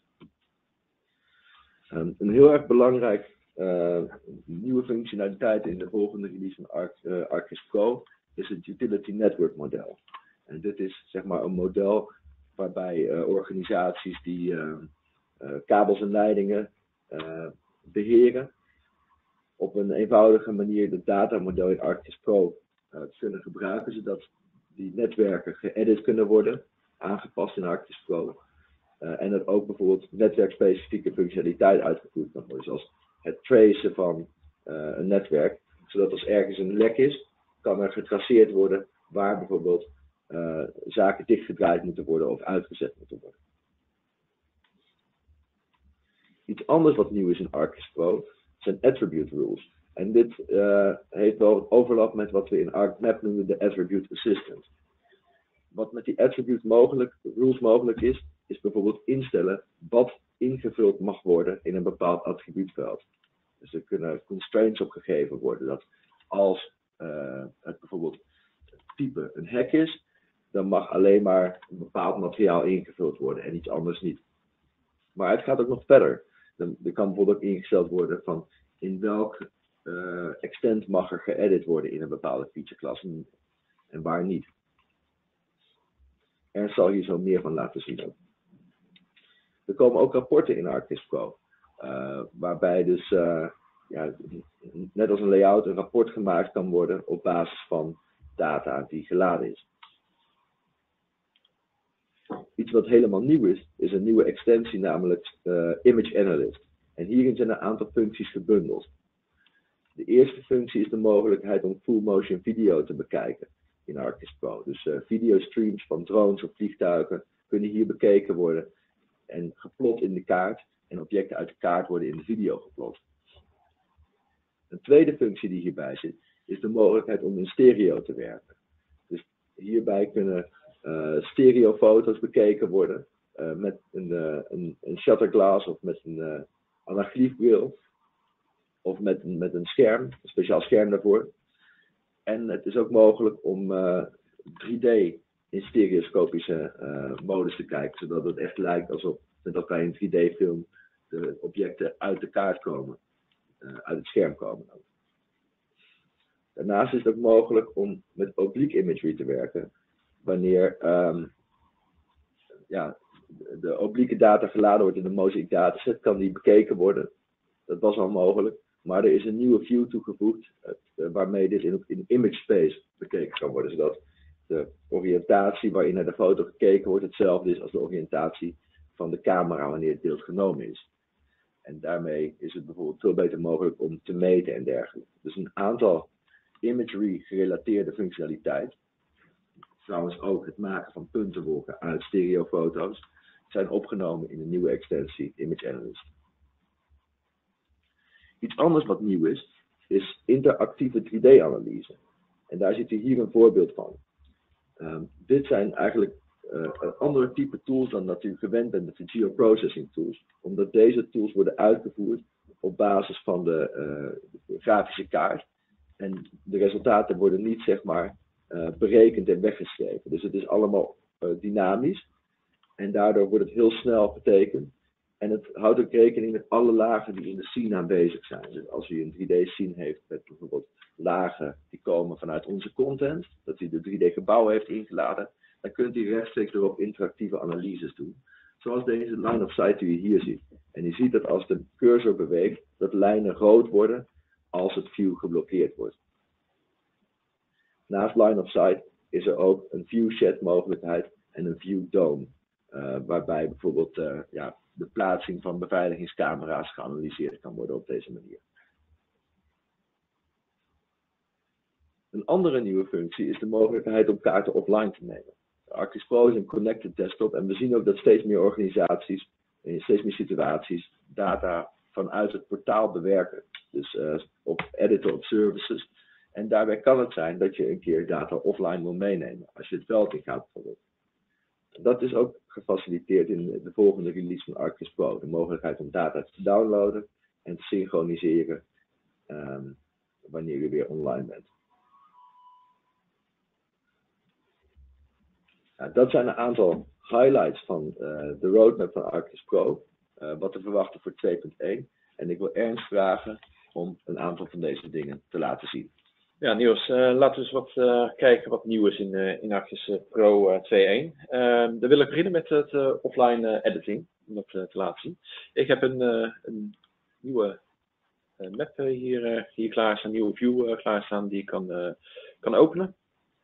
Um, een heel erg belangrijk uh, nieuwe functionaliteit in de volgende release van Arc, uh, ArcGIS Pro is het Utility Network model. En dit is zeg maar een model waarbij uh, organisaties die uh, uh, kabels en leidingen uh, beheren op een eenvoudige manier het datamodel in ArcGIS Pro uh, kunnen gebruiken, zodat die netwerken geëdit kunnen worden, aangepast in ArcGIS Pro. Uh, en dat ook bijvoorbeeld netwerkspecifieke functionaliteit uitgevoerd kan worden, zoals het tracen van uh, een netwerk, zodat als ergens een lek is, kan er getraceerd worden waar bijvoorbeeld uh, zaken dichtgedraaid moeten worden of uitgezet moeten worden. Iets anders wat nieuw is in ArcGIS Pro zijn attribute rules. En dit uh, heeft wel overlap met wat we in ArcMap noemen de attribute assistant. Wat met die attribute mogelijk, rules mogelijk is, is bijvoorbeeld instellen wat ingevuld mag worden in een bepaald attribuutveld. Dus er kunnen constraints opgegeven worden dat als uh, het bijvoorbeeld type een hek is, dan mag alleen maar een bepaald materiaal ingevuld worden en iets anders niet. Maar het gaat ook nog verder. Er kan bijvoorbeeld ook ingesteld worden van in welk uh, extent mag er geëdit worden in een bepaalde featureklas en, en waar niet. Er zal hier zo meer van laten zien ook. Er komen ook rapporten in ArcGIS Pro, uh, waarbij dus uh, ja, net als een layout een rapport gemaakt kan worden op basis van data die geladen is. Iets wat helemaal nieuw is, is een nieuwe extensie, namelijk uh, Image Analyst. En hierin zijn een aantal functies gebundeld. De eerste functie is de mogelijkheid om full motion video te bekijken in ArcGIS Pro. Dus uh, videostreams van drones of vliegtuigen kunnen hier bekeken worden en geplot in de kaart. En objecten uit de kaart worden in de video geplot. Een tweede functie die hierbij zit, is de mogelijkheid om in stereo te werken. Dus hierbij kunnen uh, stereofoto's bekeken worden uh, met een, uh, een, een shutterglass of met een uh, anaglyfbril. Of met, met een scherm, een speciaal scherm daarvoor. En het is ook mogelijk om uh, drie D in stereoscopische uh, modus te kijken, zodat het echt lijkt alsof net als bij een drie D film de objecten uit de kaart komen, uh, uit het scherm komen. Daarnaast is het ook mogelijk om met oblique imagery te werken, wanneer um, ja, de oblique data geladen wordt in een Mosaic dataset, kan die bekeken worden. Dat was al mogelijk. Maar er is een nieuwe view toegevoegd, uh, waarmee dit in, in image space bekeken kan worden. Zodat de oriëntatie waarin naar de foto gekeken wordt hetzelfde is als de oriëntatie van de camera wanneer het beeld genomen is. En daarmee is het bijvoorbeeld veel beter mogelijk om te meten en dergelijke. Dus een aantal imagery gerelateerde functionaliteit, trouwens ook het maken van puntenwolken uit stereofoto's, zijn opgenomen in de nieuwe extensie Image Analyst. Iets anders wat nieuw is, is interactieve drie D analyse. En daar ziet u hier een voorbeeld van. Um, dit zijn eigenlijk uh, een ander type tools dan dat u gewend bent met de geoprocessing tools. Omdat deze tools worden uitgevoerd op basis van de, uh, de grafische kaart. En de resultaten worden niet, zeg maar, uh, berekend en weggeschreven. Dus het is allemaal uh, dynamisch. En daardoor wordt het heel snel getekend. En het houdt ook rekening met alle lagen die in de scene aanwezig zijn. Dus als u een drie D scene heeft met bijvoorbeeld lagen die komen vanuit onze content, dat u de drie D gebouw heeft ingeladen, dan kunt u rechtstreeks erop interactieve analyses doen. Zoals deze line of sight die u hier ziet. En u ziet dat als de cursor beweegt, dat lijnen rood worden als het view geblokkeerd wordt. Naast line of sight is er ook een view shed mogelijkheid en een view dome. Uh, waarbij bijvoorbeeld uh, ja, de plaatsing van beveiligingscamera's geanalyseerd kan worden op deze manier. Een andere nieuwe functie is de mogelijkheid om kaarten offline te nemen. Arctis Pro is een connected desktop en we zien ook dat steeds meer organisaties, in steeds meer situaties, data vanuit het portaal bewerken. Dus uh, op editor op services. En daarbij kan het zijn dat je een keer data offline wil meenemen, als je het veld in gaat bijvoorbeeld. Dat is ook gefaciliteerd in de volgende release van Arctis Pro. De mogelijkheid om data te downloaden en te synchroniseren um, wanneer je weer online bent. Nou, dat zijn een aantal highlights van uh, de roadmap van Arctis Pro. Uh, wat te verwachten voor twee punt één. En ik wil Ernst vragen om een aantal van deze dingen te laten zien. Ja, Niels, uh, laten we eens wat uh, kijken wat nieuw is in, uh, in Arctis uh, Pro uh, twee punt één. Uh, dan wil ik beginnen met het uh, offline uh, editing, om dat uh, te laten zien. Ik heb een, uh, een nieuwe uh, map uh, hier, uh, hier klaarstaan, een nieuwe view uh, klaarstaan die ik kan, uh, kan openen.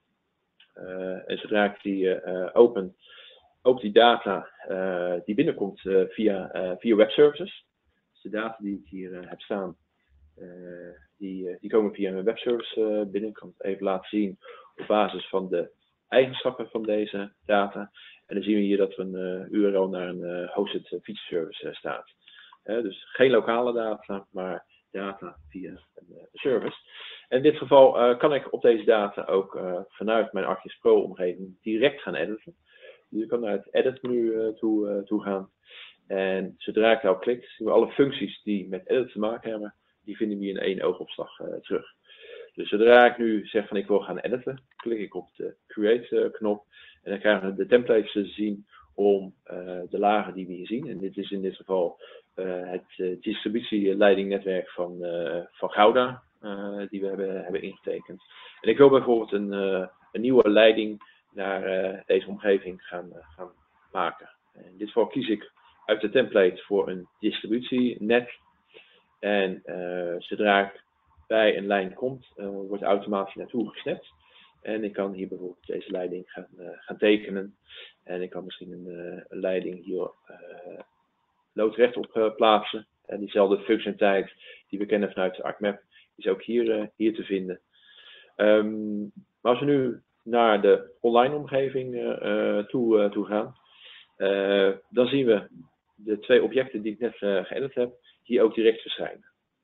Uh, en zodra ik die uh, open, ook die data uh, die binnenkomt uh, via, uh, via webservices. Dus de data die ik hier uh, heb staan, uh, die, uh, die komen via een webservice uh, binnen. Ik kan het even laten zien op basis van de eigenschappen van deze data. En dan zien we hier dat er een uh, U R L naar een uh, hosted feature service uh, staat. Uh, dus geen lokale data, maar data via een uh, service. En in dit geval uh, kan ik op deze data ook uh, vanuit mijn Arctis Pro omgeving direct gaan editen. Dus ik kan naar het edit menu uh, toe, uh, toe gaan. En zodra ik daarop klik, zien we alle functies die met edit te maken hebben, die vinden we in één oogopslag uh, terug. Dus zodra ik nu zeg van ik wil gaan editen, klik ik op de create uh, knop. En dan krijgen we de templates te zien om uh, de lagen die we hier zien. En dit is in dit geval uh, het uh, distributieleidingnetwerk van, uh, van Gouda, uh, die we hebben, hebben ingetekend. En ik wil bijvoorbeeld een, uh, een nieuwe leiding naar uh, deze omgeving gaan, uh, gaan maken. En in dit geval kies ik uit de template voor een distributienet. En uh, zodra ik bij een lijn komt, uh, wordt automatisch naartoe gesnapt. En ik kan hier bijvoorbeeld deze leiding gaan, uh, gaan tekenen. En ik kan misschien een, uh, een leiding hier uh, loodrecht op uh, plaatsen. En diezelfde functionaliteit die we kennen vanuit de ArcMap is ook hier, uh, hier te vinden. Um, maar als we nu naar de online omgeving uh, toe, uh, toe gaan, uh, dan zien we de twee objecten die ik net uh, geëdit heb, hier ook direct verschijnen.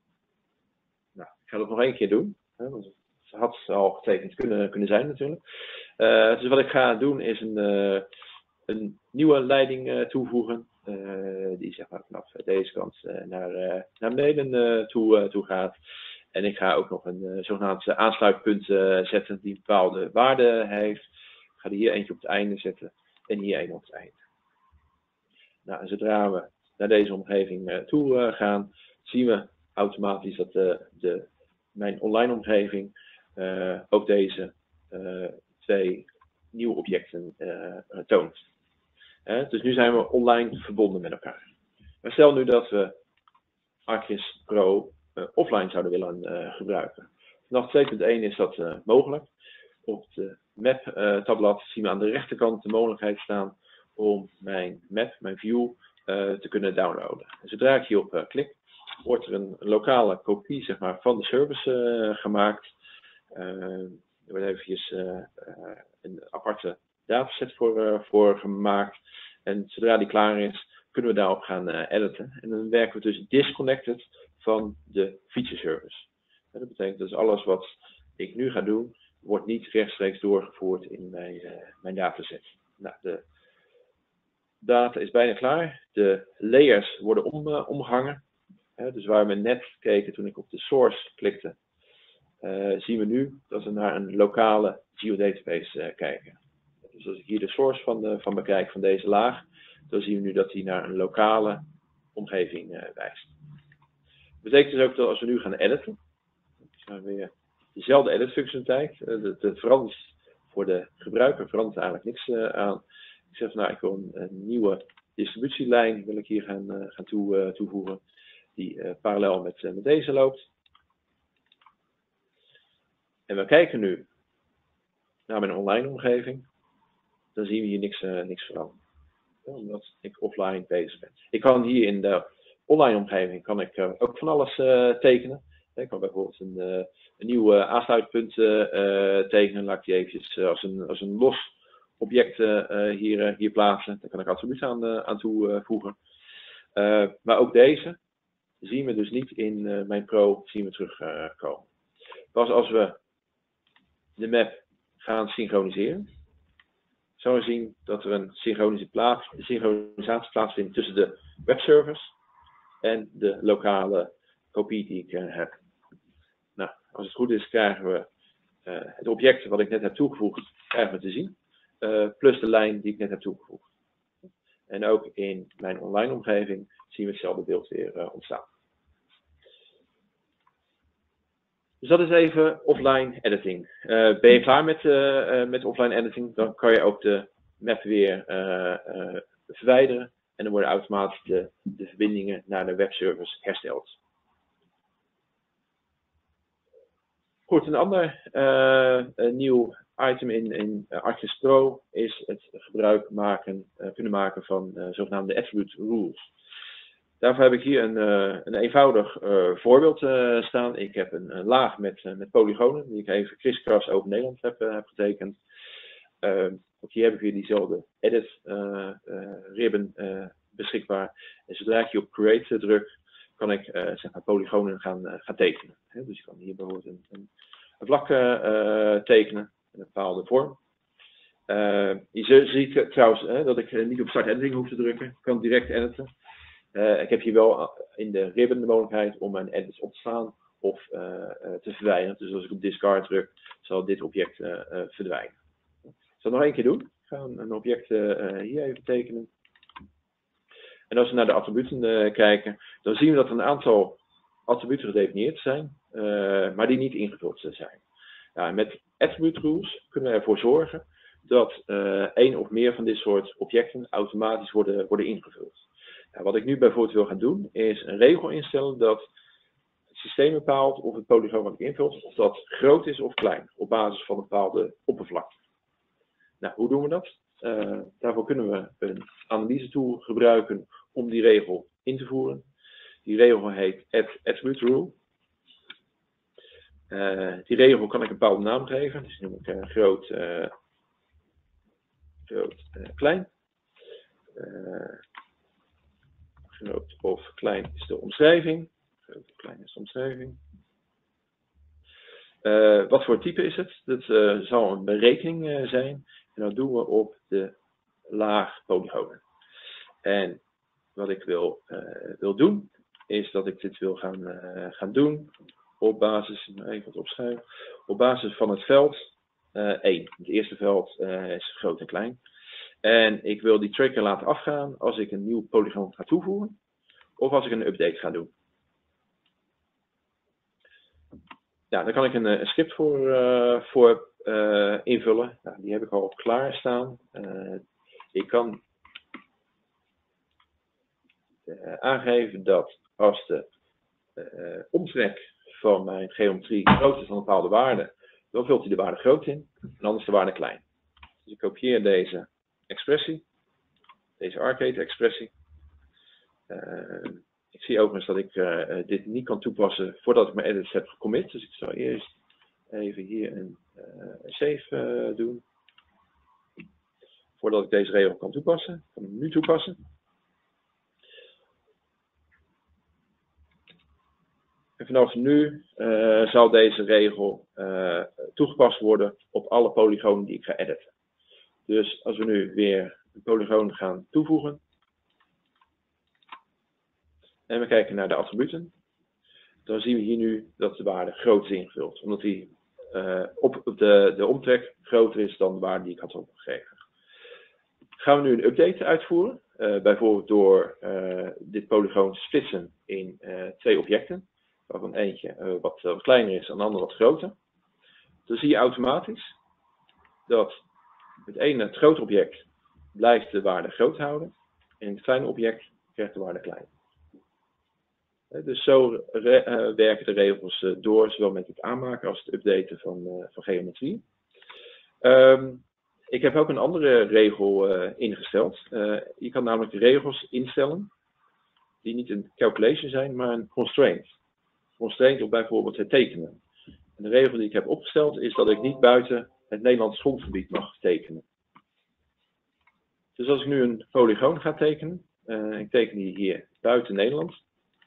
Nou, ik ga dat nog één keer doen, hè, want het had al getekend kunnen, kunnen zijn natuurlijk. Uh, dus wat ik ga doen is een, uh, een nieuwe leiding uh, toevoegen, uh, die zeg maar vanaf deze kant uh, naar, uh, naar beneden uh, toe, uh, toe gaat. En ik ga ook nog een uh, zogenaamd aansluitpunt uh, zetten die een bepaalde waarde heeft. Ik ga er hier eentje op het einde zetten en hier een op het einde. Nou, en zodra we naar deze omgeving uh, toe uh, gaan, zien we automatisch dat uh, de, mijn online omgeving uh, ook deze uh, twee nieuwe objecten uh, toont. Uh, dus nu zijn we online verbonden met elkaar. Maar stel nu dat we Arctis Pro uh, offline zouden willen uh, gebruiken. Vanaf twee punt één is dat uh, mogelijk. Op de map uh, tabblad zien we aan de rechterkant de mogelijkheid staan om mijn map, mijn view, uh, te kunnen downloaden. En zodra ik hierop uh, klik, wordt er een lokale kopie zeg maar, van de service uh, gemaakt. Uh, er wordt eventjes uh, uh, een aparte dataset voor, uh, voor gemaakt. En zodra die klaar is, kunnen we daarop gaan uh, editen. En dan werken we dus disconnected van de feature service. En dat betekent dus alles wat ik nu ga doen, wordt niet rechtstreeks doorgevoerd in mijn, uh, mijn dataset. Nou, de data is bijna klaar. De layers worden om, uh, omgehangen. Hè, dus waar we net keken toen ik op de source klikte, uh, zien we nu dat we naar een lokale geodatabase uh, kijken. Dus als ik hier de source van, de, van bekijk van deze laag, dan zien we nu dat hij naar een lokale omgeving uh, wijst. Dat betekent dus ook dat als we nu gaan editen, dan gaan we weer dezelfde edit functionaliteit. Uh, het, het verandert voor de gebruiker verandert eigenlijk niks uh, aan. Ik zeg van nou, ik wil een, een nieuwe distributielijn wil ik hier gaan, uh, gaan toe, uh, toevoegen, die uh, parallel met, uh, met deze loopt. En we kijken nu naar mijn online omgeving, dan zien we hier niks, uh, niks veranderen. Ja, omdat ik offline bezig ben. Ik kan hier in de online omgeving kan ik uh, ook van alles uh, tekenen. Ik kan bijvoorbeeld een, uh, een nieuw uh, aansluitpunt uh, tekenen. Laat ik die eventjes uh, als, een, als een los object uh, hier, uh, hier plaatsen. Daar kan ik attributen aan, uh, aan toevoegen. Uh, maar ook deze zien we dus niet in uh, mijn Pro zien we terugkomen. Uh, Pas als we de map gaan synchroniseren, zullen we zien dat er een synchronisatie, plaats, synchronisatie plaatsvindt tussen de webservers en de lokale kopie die ik uh, heb. Nou, als het goed is, krijgen we uh, het object wat ik net heb toegevoegd, krijgen we te zien. Uh, plus de lijn die ik net heb toegevoegd. En ook in mijn online omgeving zien we hetzelfde beeld weer uh, ontstaan. Dus dat is even offline editing. Uh, ben je klaar met, uh, uh, met offline editing, dan kan je ook de map weer uh, uh, verwijderen. En dan worden automatisch de, de verbindingen naar de webservers hersteld. Goed, een ander uh, een nieuw item in, in uh, ArcGIS Pro is het gebruik maken, uh, kunnen maken van uh, zogenaamde attribute rules. Daarvoor heb ik hier een, uh, een eenvoudig uh, voorbeeld uh, staan. Ik heb een, een laag met, uh, met polygonen die ik even kriskras over Nederland heb, uh, heb getekend. Uh, ook hier heb ik weer diezelfde edit uh, uh, ribbon uh, beschikbaar. En zodra ik hier op create druk, kan ik uh, zeg maar polygonen gaan, uh, gaan tekenen. He, dus ik kan hier bijvoorbeeld een, een, een vlak uh, tekenen in een bepaalde vorm. Uh, je ziet uh, trouwens uh, dat ik uh, niet op start editing hoef te drukken. Ik kan direct editen. Uh, ik heb hier wel in de ribbon de mogelijkheid om mijn edits op te slaan of uh, uh, te verwijderen. Dus als ik op discard druk, zal dit object uh, uh, verdwijnen. Ik zal het nog één keer doen. Ik ga een, een object uh, hier even tekenen. En als we naar de attributen uh, kijken, dan zien we dat er een aantal attributen gedefinieerd zijn, uh, maar die niet ingevuld zijn. Ja, met attribute rules kunnen we ervoor zorgen dat uh, één of meer van dit soort objecten automatisch worden, worden ingevuld. Ja, wat ik nu bijvoorbeeld wil gaan doen, is een regel instellen dat het systeem bepaalt of het polygoon wat ik invul, of dat groot is of klein, op basis van een bepaalde oppervlakte. Nou, hoe doen we dat? Uh, daarvoor kunnen we een analyse tool gebruiken om die regel in te voeren. Die regel heet attribute rule. Uh, die regel kan ik een bepaalde naam geven, dus noem ik uh, groot, uh, groot uh, klein. Uh, groot of klein is de omschrijving. Groot of klein is de omschrijving. Uh, wat voor type is het? Dat uh, zal een berekening uh, zijn. En dat doen we op de laag polygonen. En wat ik wil, uh, wil doen, is dat ik dit wil gaan, uh, gaan doen op basis, even wat opschrijven, op basis van het veld uh, één. Het eerste veld uh, is groot en klein. En ik wil die tracker laten afgaan als ik een nieuw polygoon ga toevoegen, of als ik een update ga doen. Ja, daar kan ik een, een script voor, uh, voor uh, invullen. Nou, die heb ik al klaarstaan. Uh, ik kan uh, aangeven dat als de uh, omtrek van mijn geometrie groot is dan een bepaalde waarde, dan vult hij de waarde groot in en anders de waarde klein. Dus ik kopieer deze expressie, deze arcade expressie. Uh, ik zie overigens dat ik uh, dit niet kan toepassen voordat ik mijn edits heb gecommit. Dus ik zal eerst even hier een uh, save uh, doen. Voordat ik deze regel kan toepassen. Ik kan hem nu toepassen. En vanaf nu uh, zal deze regel uh, toegepast worden op alle polygonen die ik ga editen. Dus als we nu weer een polygoon gaan toevoegen en we kijken naar de attributen, dan zien we hier nu dat de waarde groot is ingevuld, omdat die uh, op de, de omtrek groter is dan de waarde die ik had opgegeven. Gaan we nu een update uitvoeren, uh, bijvoorbeeld door uh, dit polygoon te splitsen in uh, twee objecten, waarvan eentje uh, wat, uh, wat kleiner is en de andere wat groter. Dan zie je automatisch dat het ene, het grote object, blijft de waarde groot houden en het kleine object krijgt de waarde klein. Dus zo re, uh, werken de regels uh, door, zowel met het aanmaken als het updaten van, uh, van geometrie. Um, ik heb ook een andere regel uh, ingesteld. Uh, je kan namelijk de regels instellen die niet een calculation zijn, maar een constraint. Constraint op bijvoorbeeld het tekenen. En de regel die ik heb opgesteld is dat ik niet buiten het Nederlands grondgebied mag tekenen. Dus als ik nu een polygoon ga tekenen, uh, ik teken die hier buiten Nederland,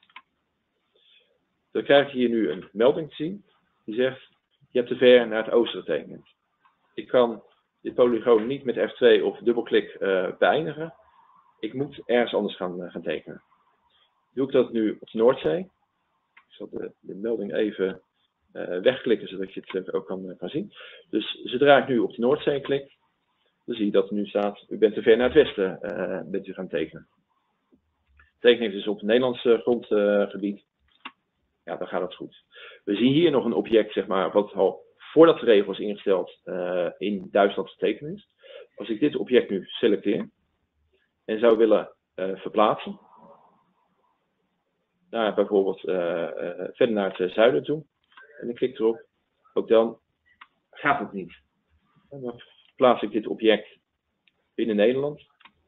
dan krijg je hier nu een melding te zien die zegt, je hebt te ver naar het oosten getekend. Ik kan dit polygoon niet met F twee of dubbelklik uh, beëindigen. Ik moet ergens anders gaan, uh, gaan tekenen. Doe ik dat nu op de Noordzee. Ik zal de, de melding even uh, wegklikken, zodat je het ook kan, uh, kan zien. Dus zodra ik nu op de Noordzee klik, dan zie je dat er nu staat, u bent te ver naar het westen uh, bent u gaan tekenen. Tekening is dus op het Nederlandse grondgebied. Uh, ja, dan gaat het goed. We zien hier nog een object, zeg maar, wat al voordat de regel is ingesteld uh, in Duitsland te tekenen is. Als ik dit object nu selecteer en zou willen uh, verplaatsen, naar bijvoorbeeld uh, uh, verder naar het zuiden toe, en ik klik erop, ook dan gaat het niet. En dan plaats ik dit object binnen Nederland,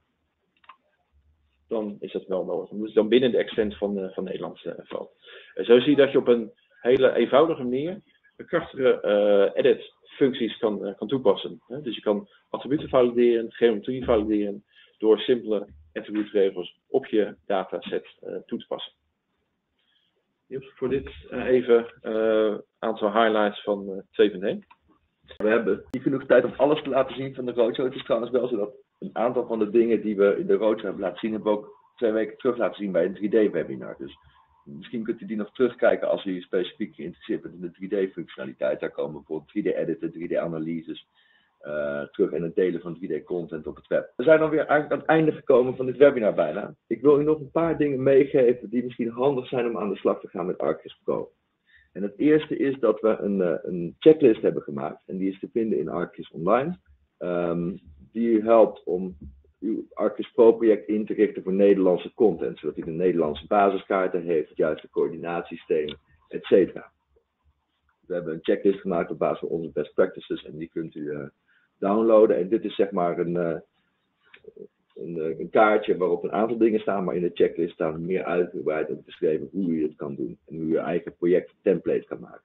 dan is dat wel mogelijk. Dus dan binnen de extent van, uh, van Nederland uh, valt. Uh, zo zie je dat je op een hele eenvoudige manier krachtige uh, edit functies kan, uh, kan toepassen. Hè? Dus je kan attributen valideren, geometrie valideren, door simpele attribuutregels op je dataset uh, toe te passen. Voor dit uh, even een uh, aantal highlights van uh, twee punt één. We hebben niet genoeg tijd om alles te laten zien van de roadshow. Het is trouwens wel zo dat een aantal van de dingen die we in de roadshow hebben laten zien, hebben we ook twee weken terug laten zien bij een drie D webinar. Dus misschien kunt u die nog terugkijken als u specifiek geïnteresseerd bent in de drie D functionaliteit. Daar komen bijvoorbeeld drie D editen, drie D analyses uh, terug en het delen van drie D content op het web. We zijn dan weer eigenlijk aan het einde gekomen van dit webinar bijna. Ik wil u nog een paar dingen meegeven die misschien handig zijn om aan de slag te gaan met ArcGIS Pro. En het eerste is dat we een, uh, een checklist hebben gemaakt en die is te vinden in ArcGIS Online. Um, die u helpt om uw ArcGIS Pro project in te richten voor Nederlandse content, zodat u de Nederlandse basiskaarten heeft, het juiste coördinatiesysteem, et cetera. We hebben een checklist gemaakt op basis van onze best practices en die kunt u uh, downloaden. En dit is zeg maar een, uh, een, een kaartje waarop een aantal dingen staan, maar in de checklist staan meer uitgebreid ook beschreven hoe u het kan doen en hoe u uw eigen project template kan maken.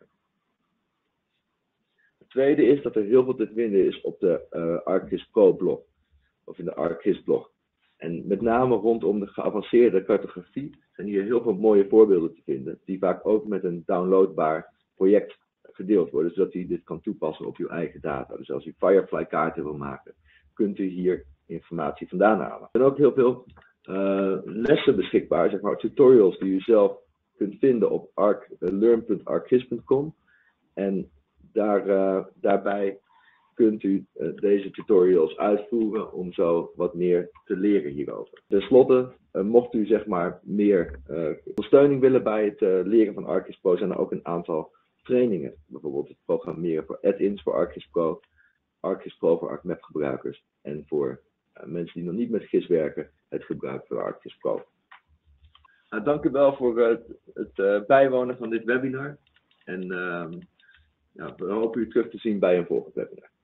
Het tweede is dat er heel veel te vinden is op de uh, ArcGIS Pro blog. Of in de ArcGIS blog. En met name rondom de geavanceerde cartografie zijn hier heel veel mooie voorbeelden te vinden. Die vaak ook met een downloadbaar project gedeeld worden. Zodat u dit kan toepassen op uw eigen data. Dus als u Firefly kaarten wil maken, kunt u hier informatie vandaan halen. Er zijn ook heel veel uh, lessen beschikbaar. Zeg maar tutorials die u zelf kunt vinden op learn punt arcgis punt com. En daar, uh, daarbij kunt u uh, deze tutorials uitvoeren om zo wat meer te leren hierover. Ten slotte, uh, mocht u zeg maar meer uh, ondersteuning willen bij het uh, leren van ArcGIS Pro, zijn er ook een aantal trainingen. Bijvoorbeeld het programmeren voor add-ins voor ArcGIS Pro, ArcGIS Pro voor ArcMap gebruikers en voor uh, mensen die nog niet met G I S werken, het gebruik van ArcGIS Pro. Uh, dank u wel voor uh, het uh, bijwonen van dit webinar en uh, ja, we hopen u terug te zien bij een volgend webinar.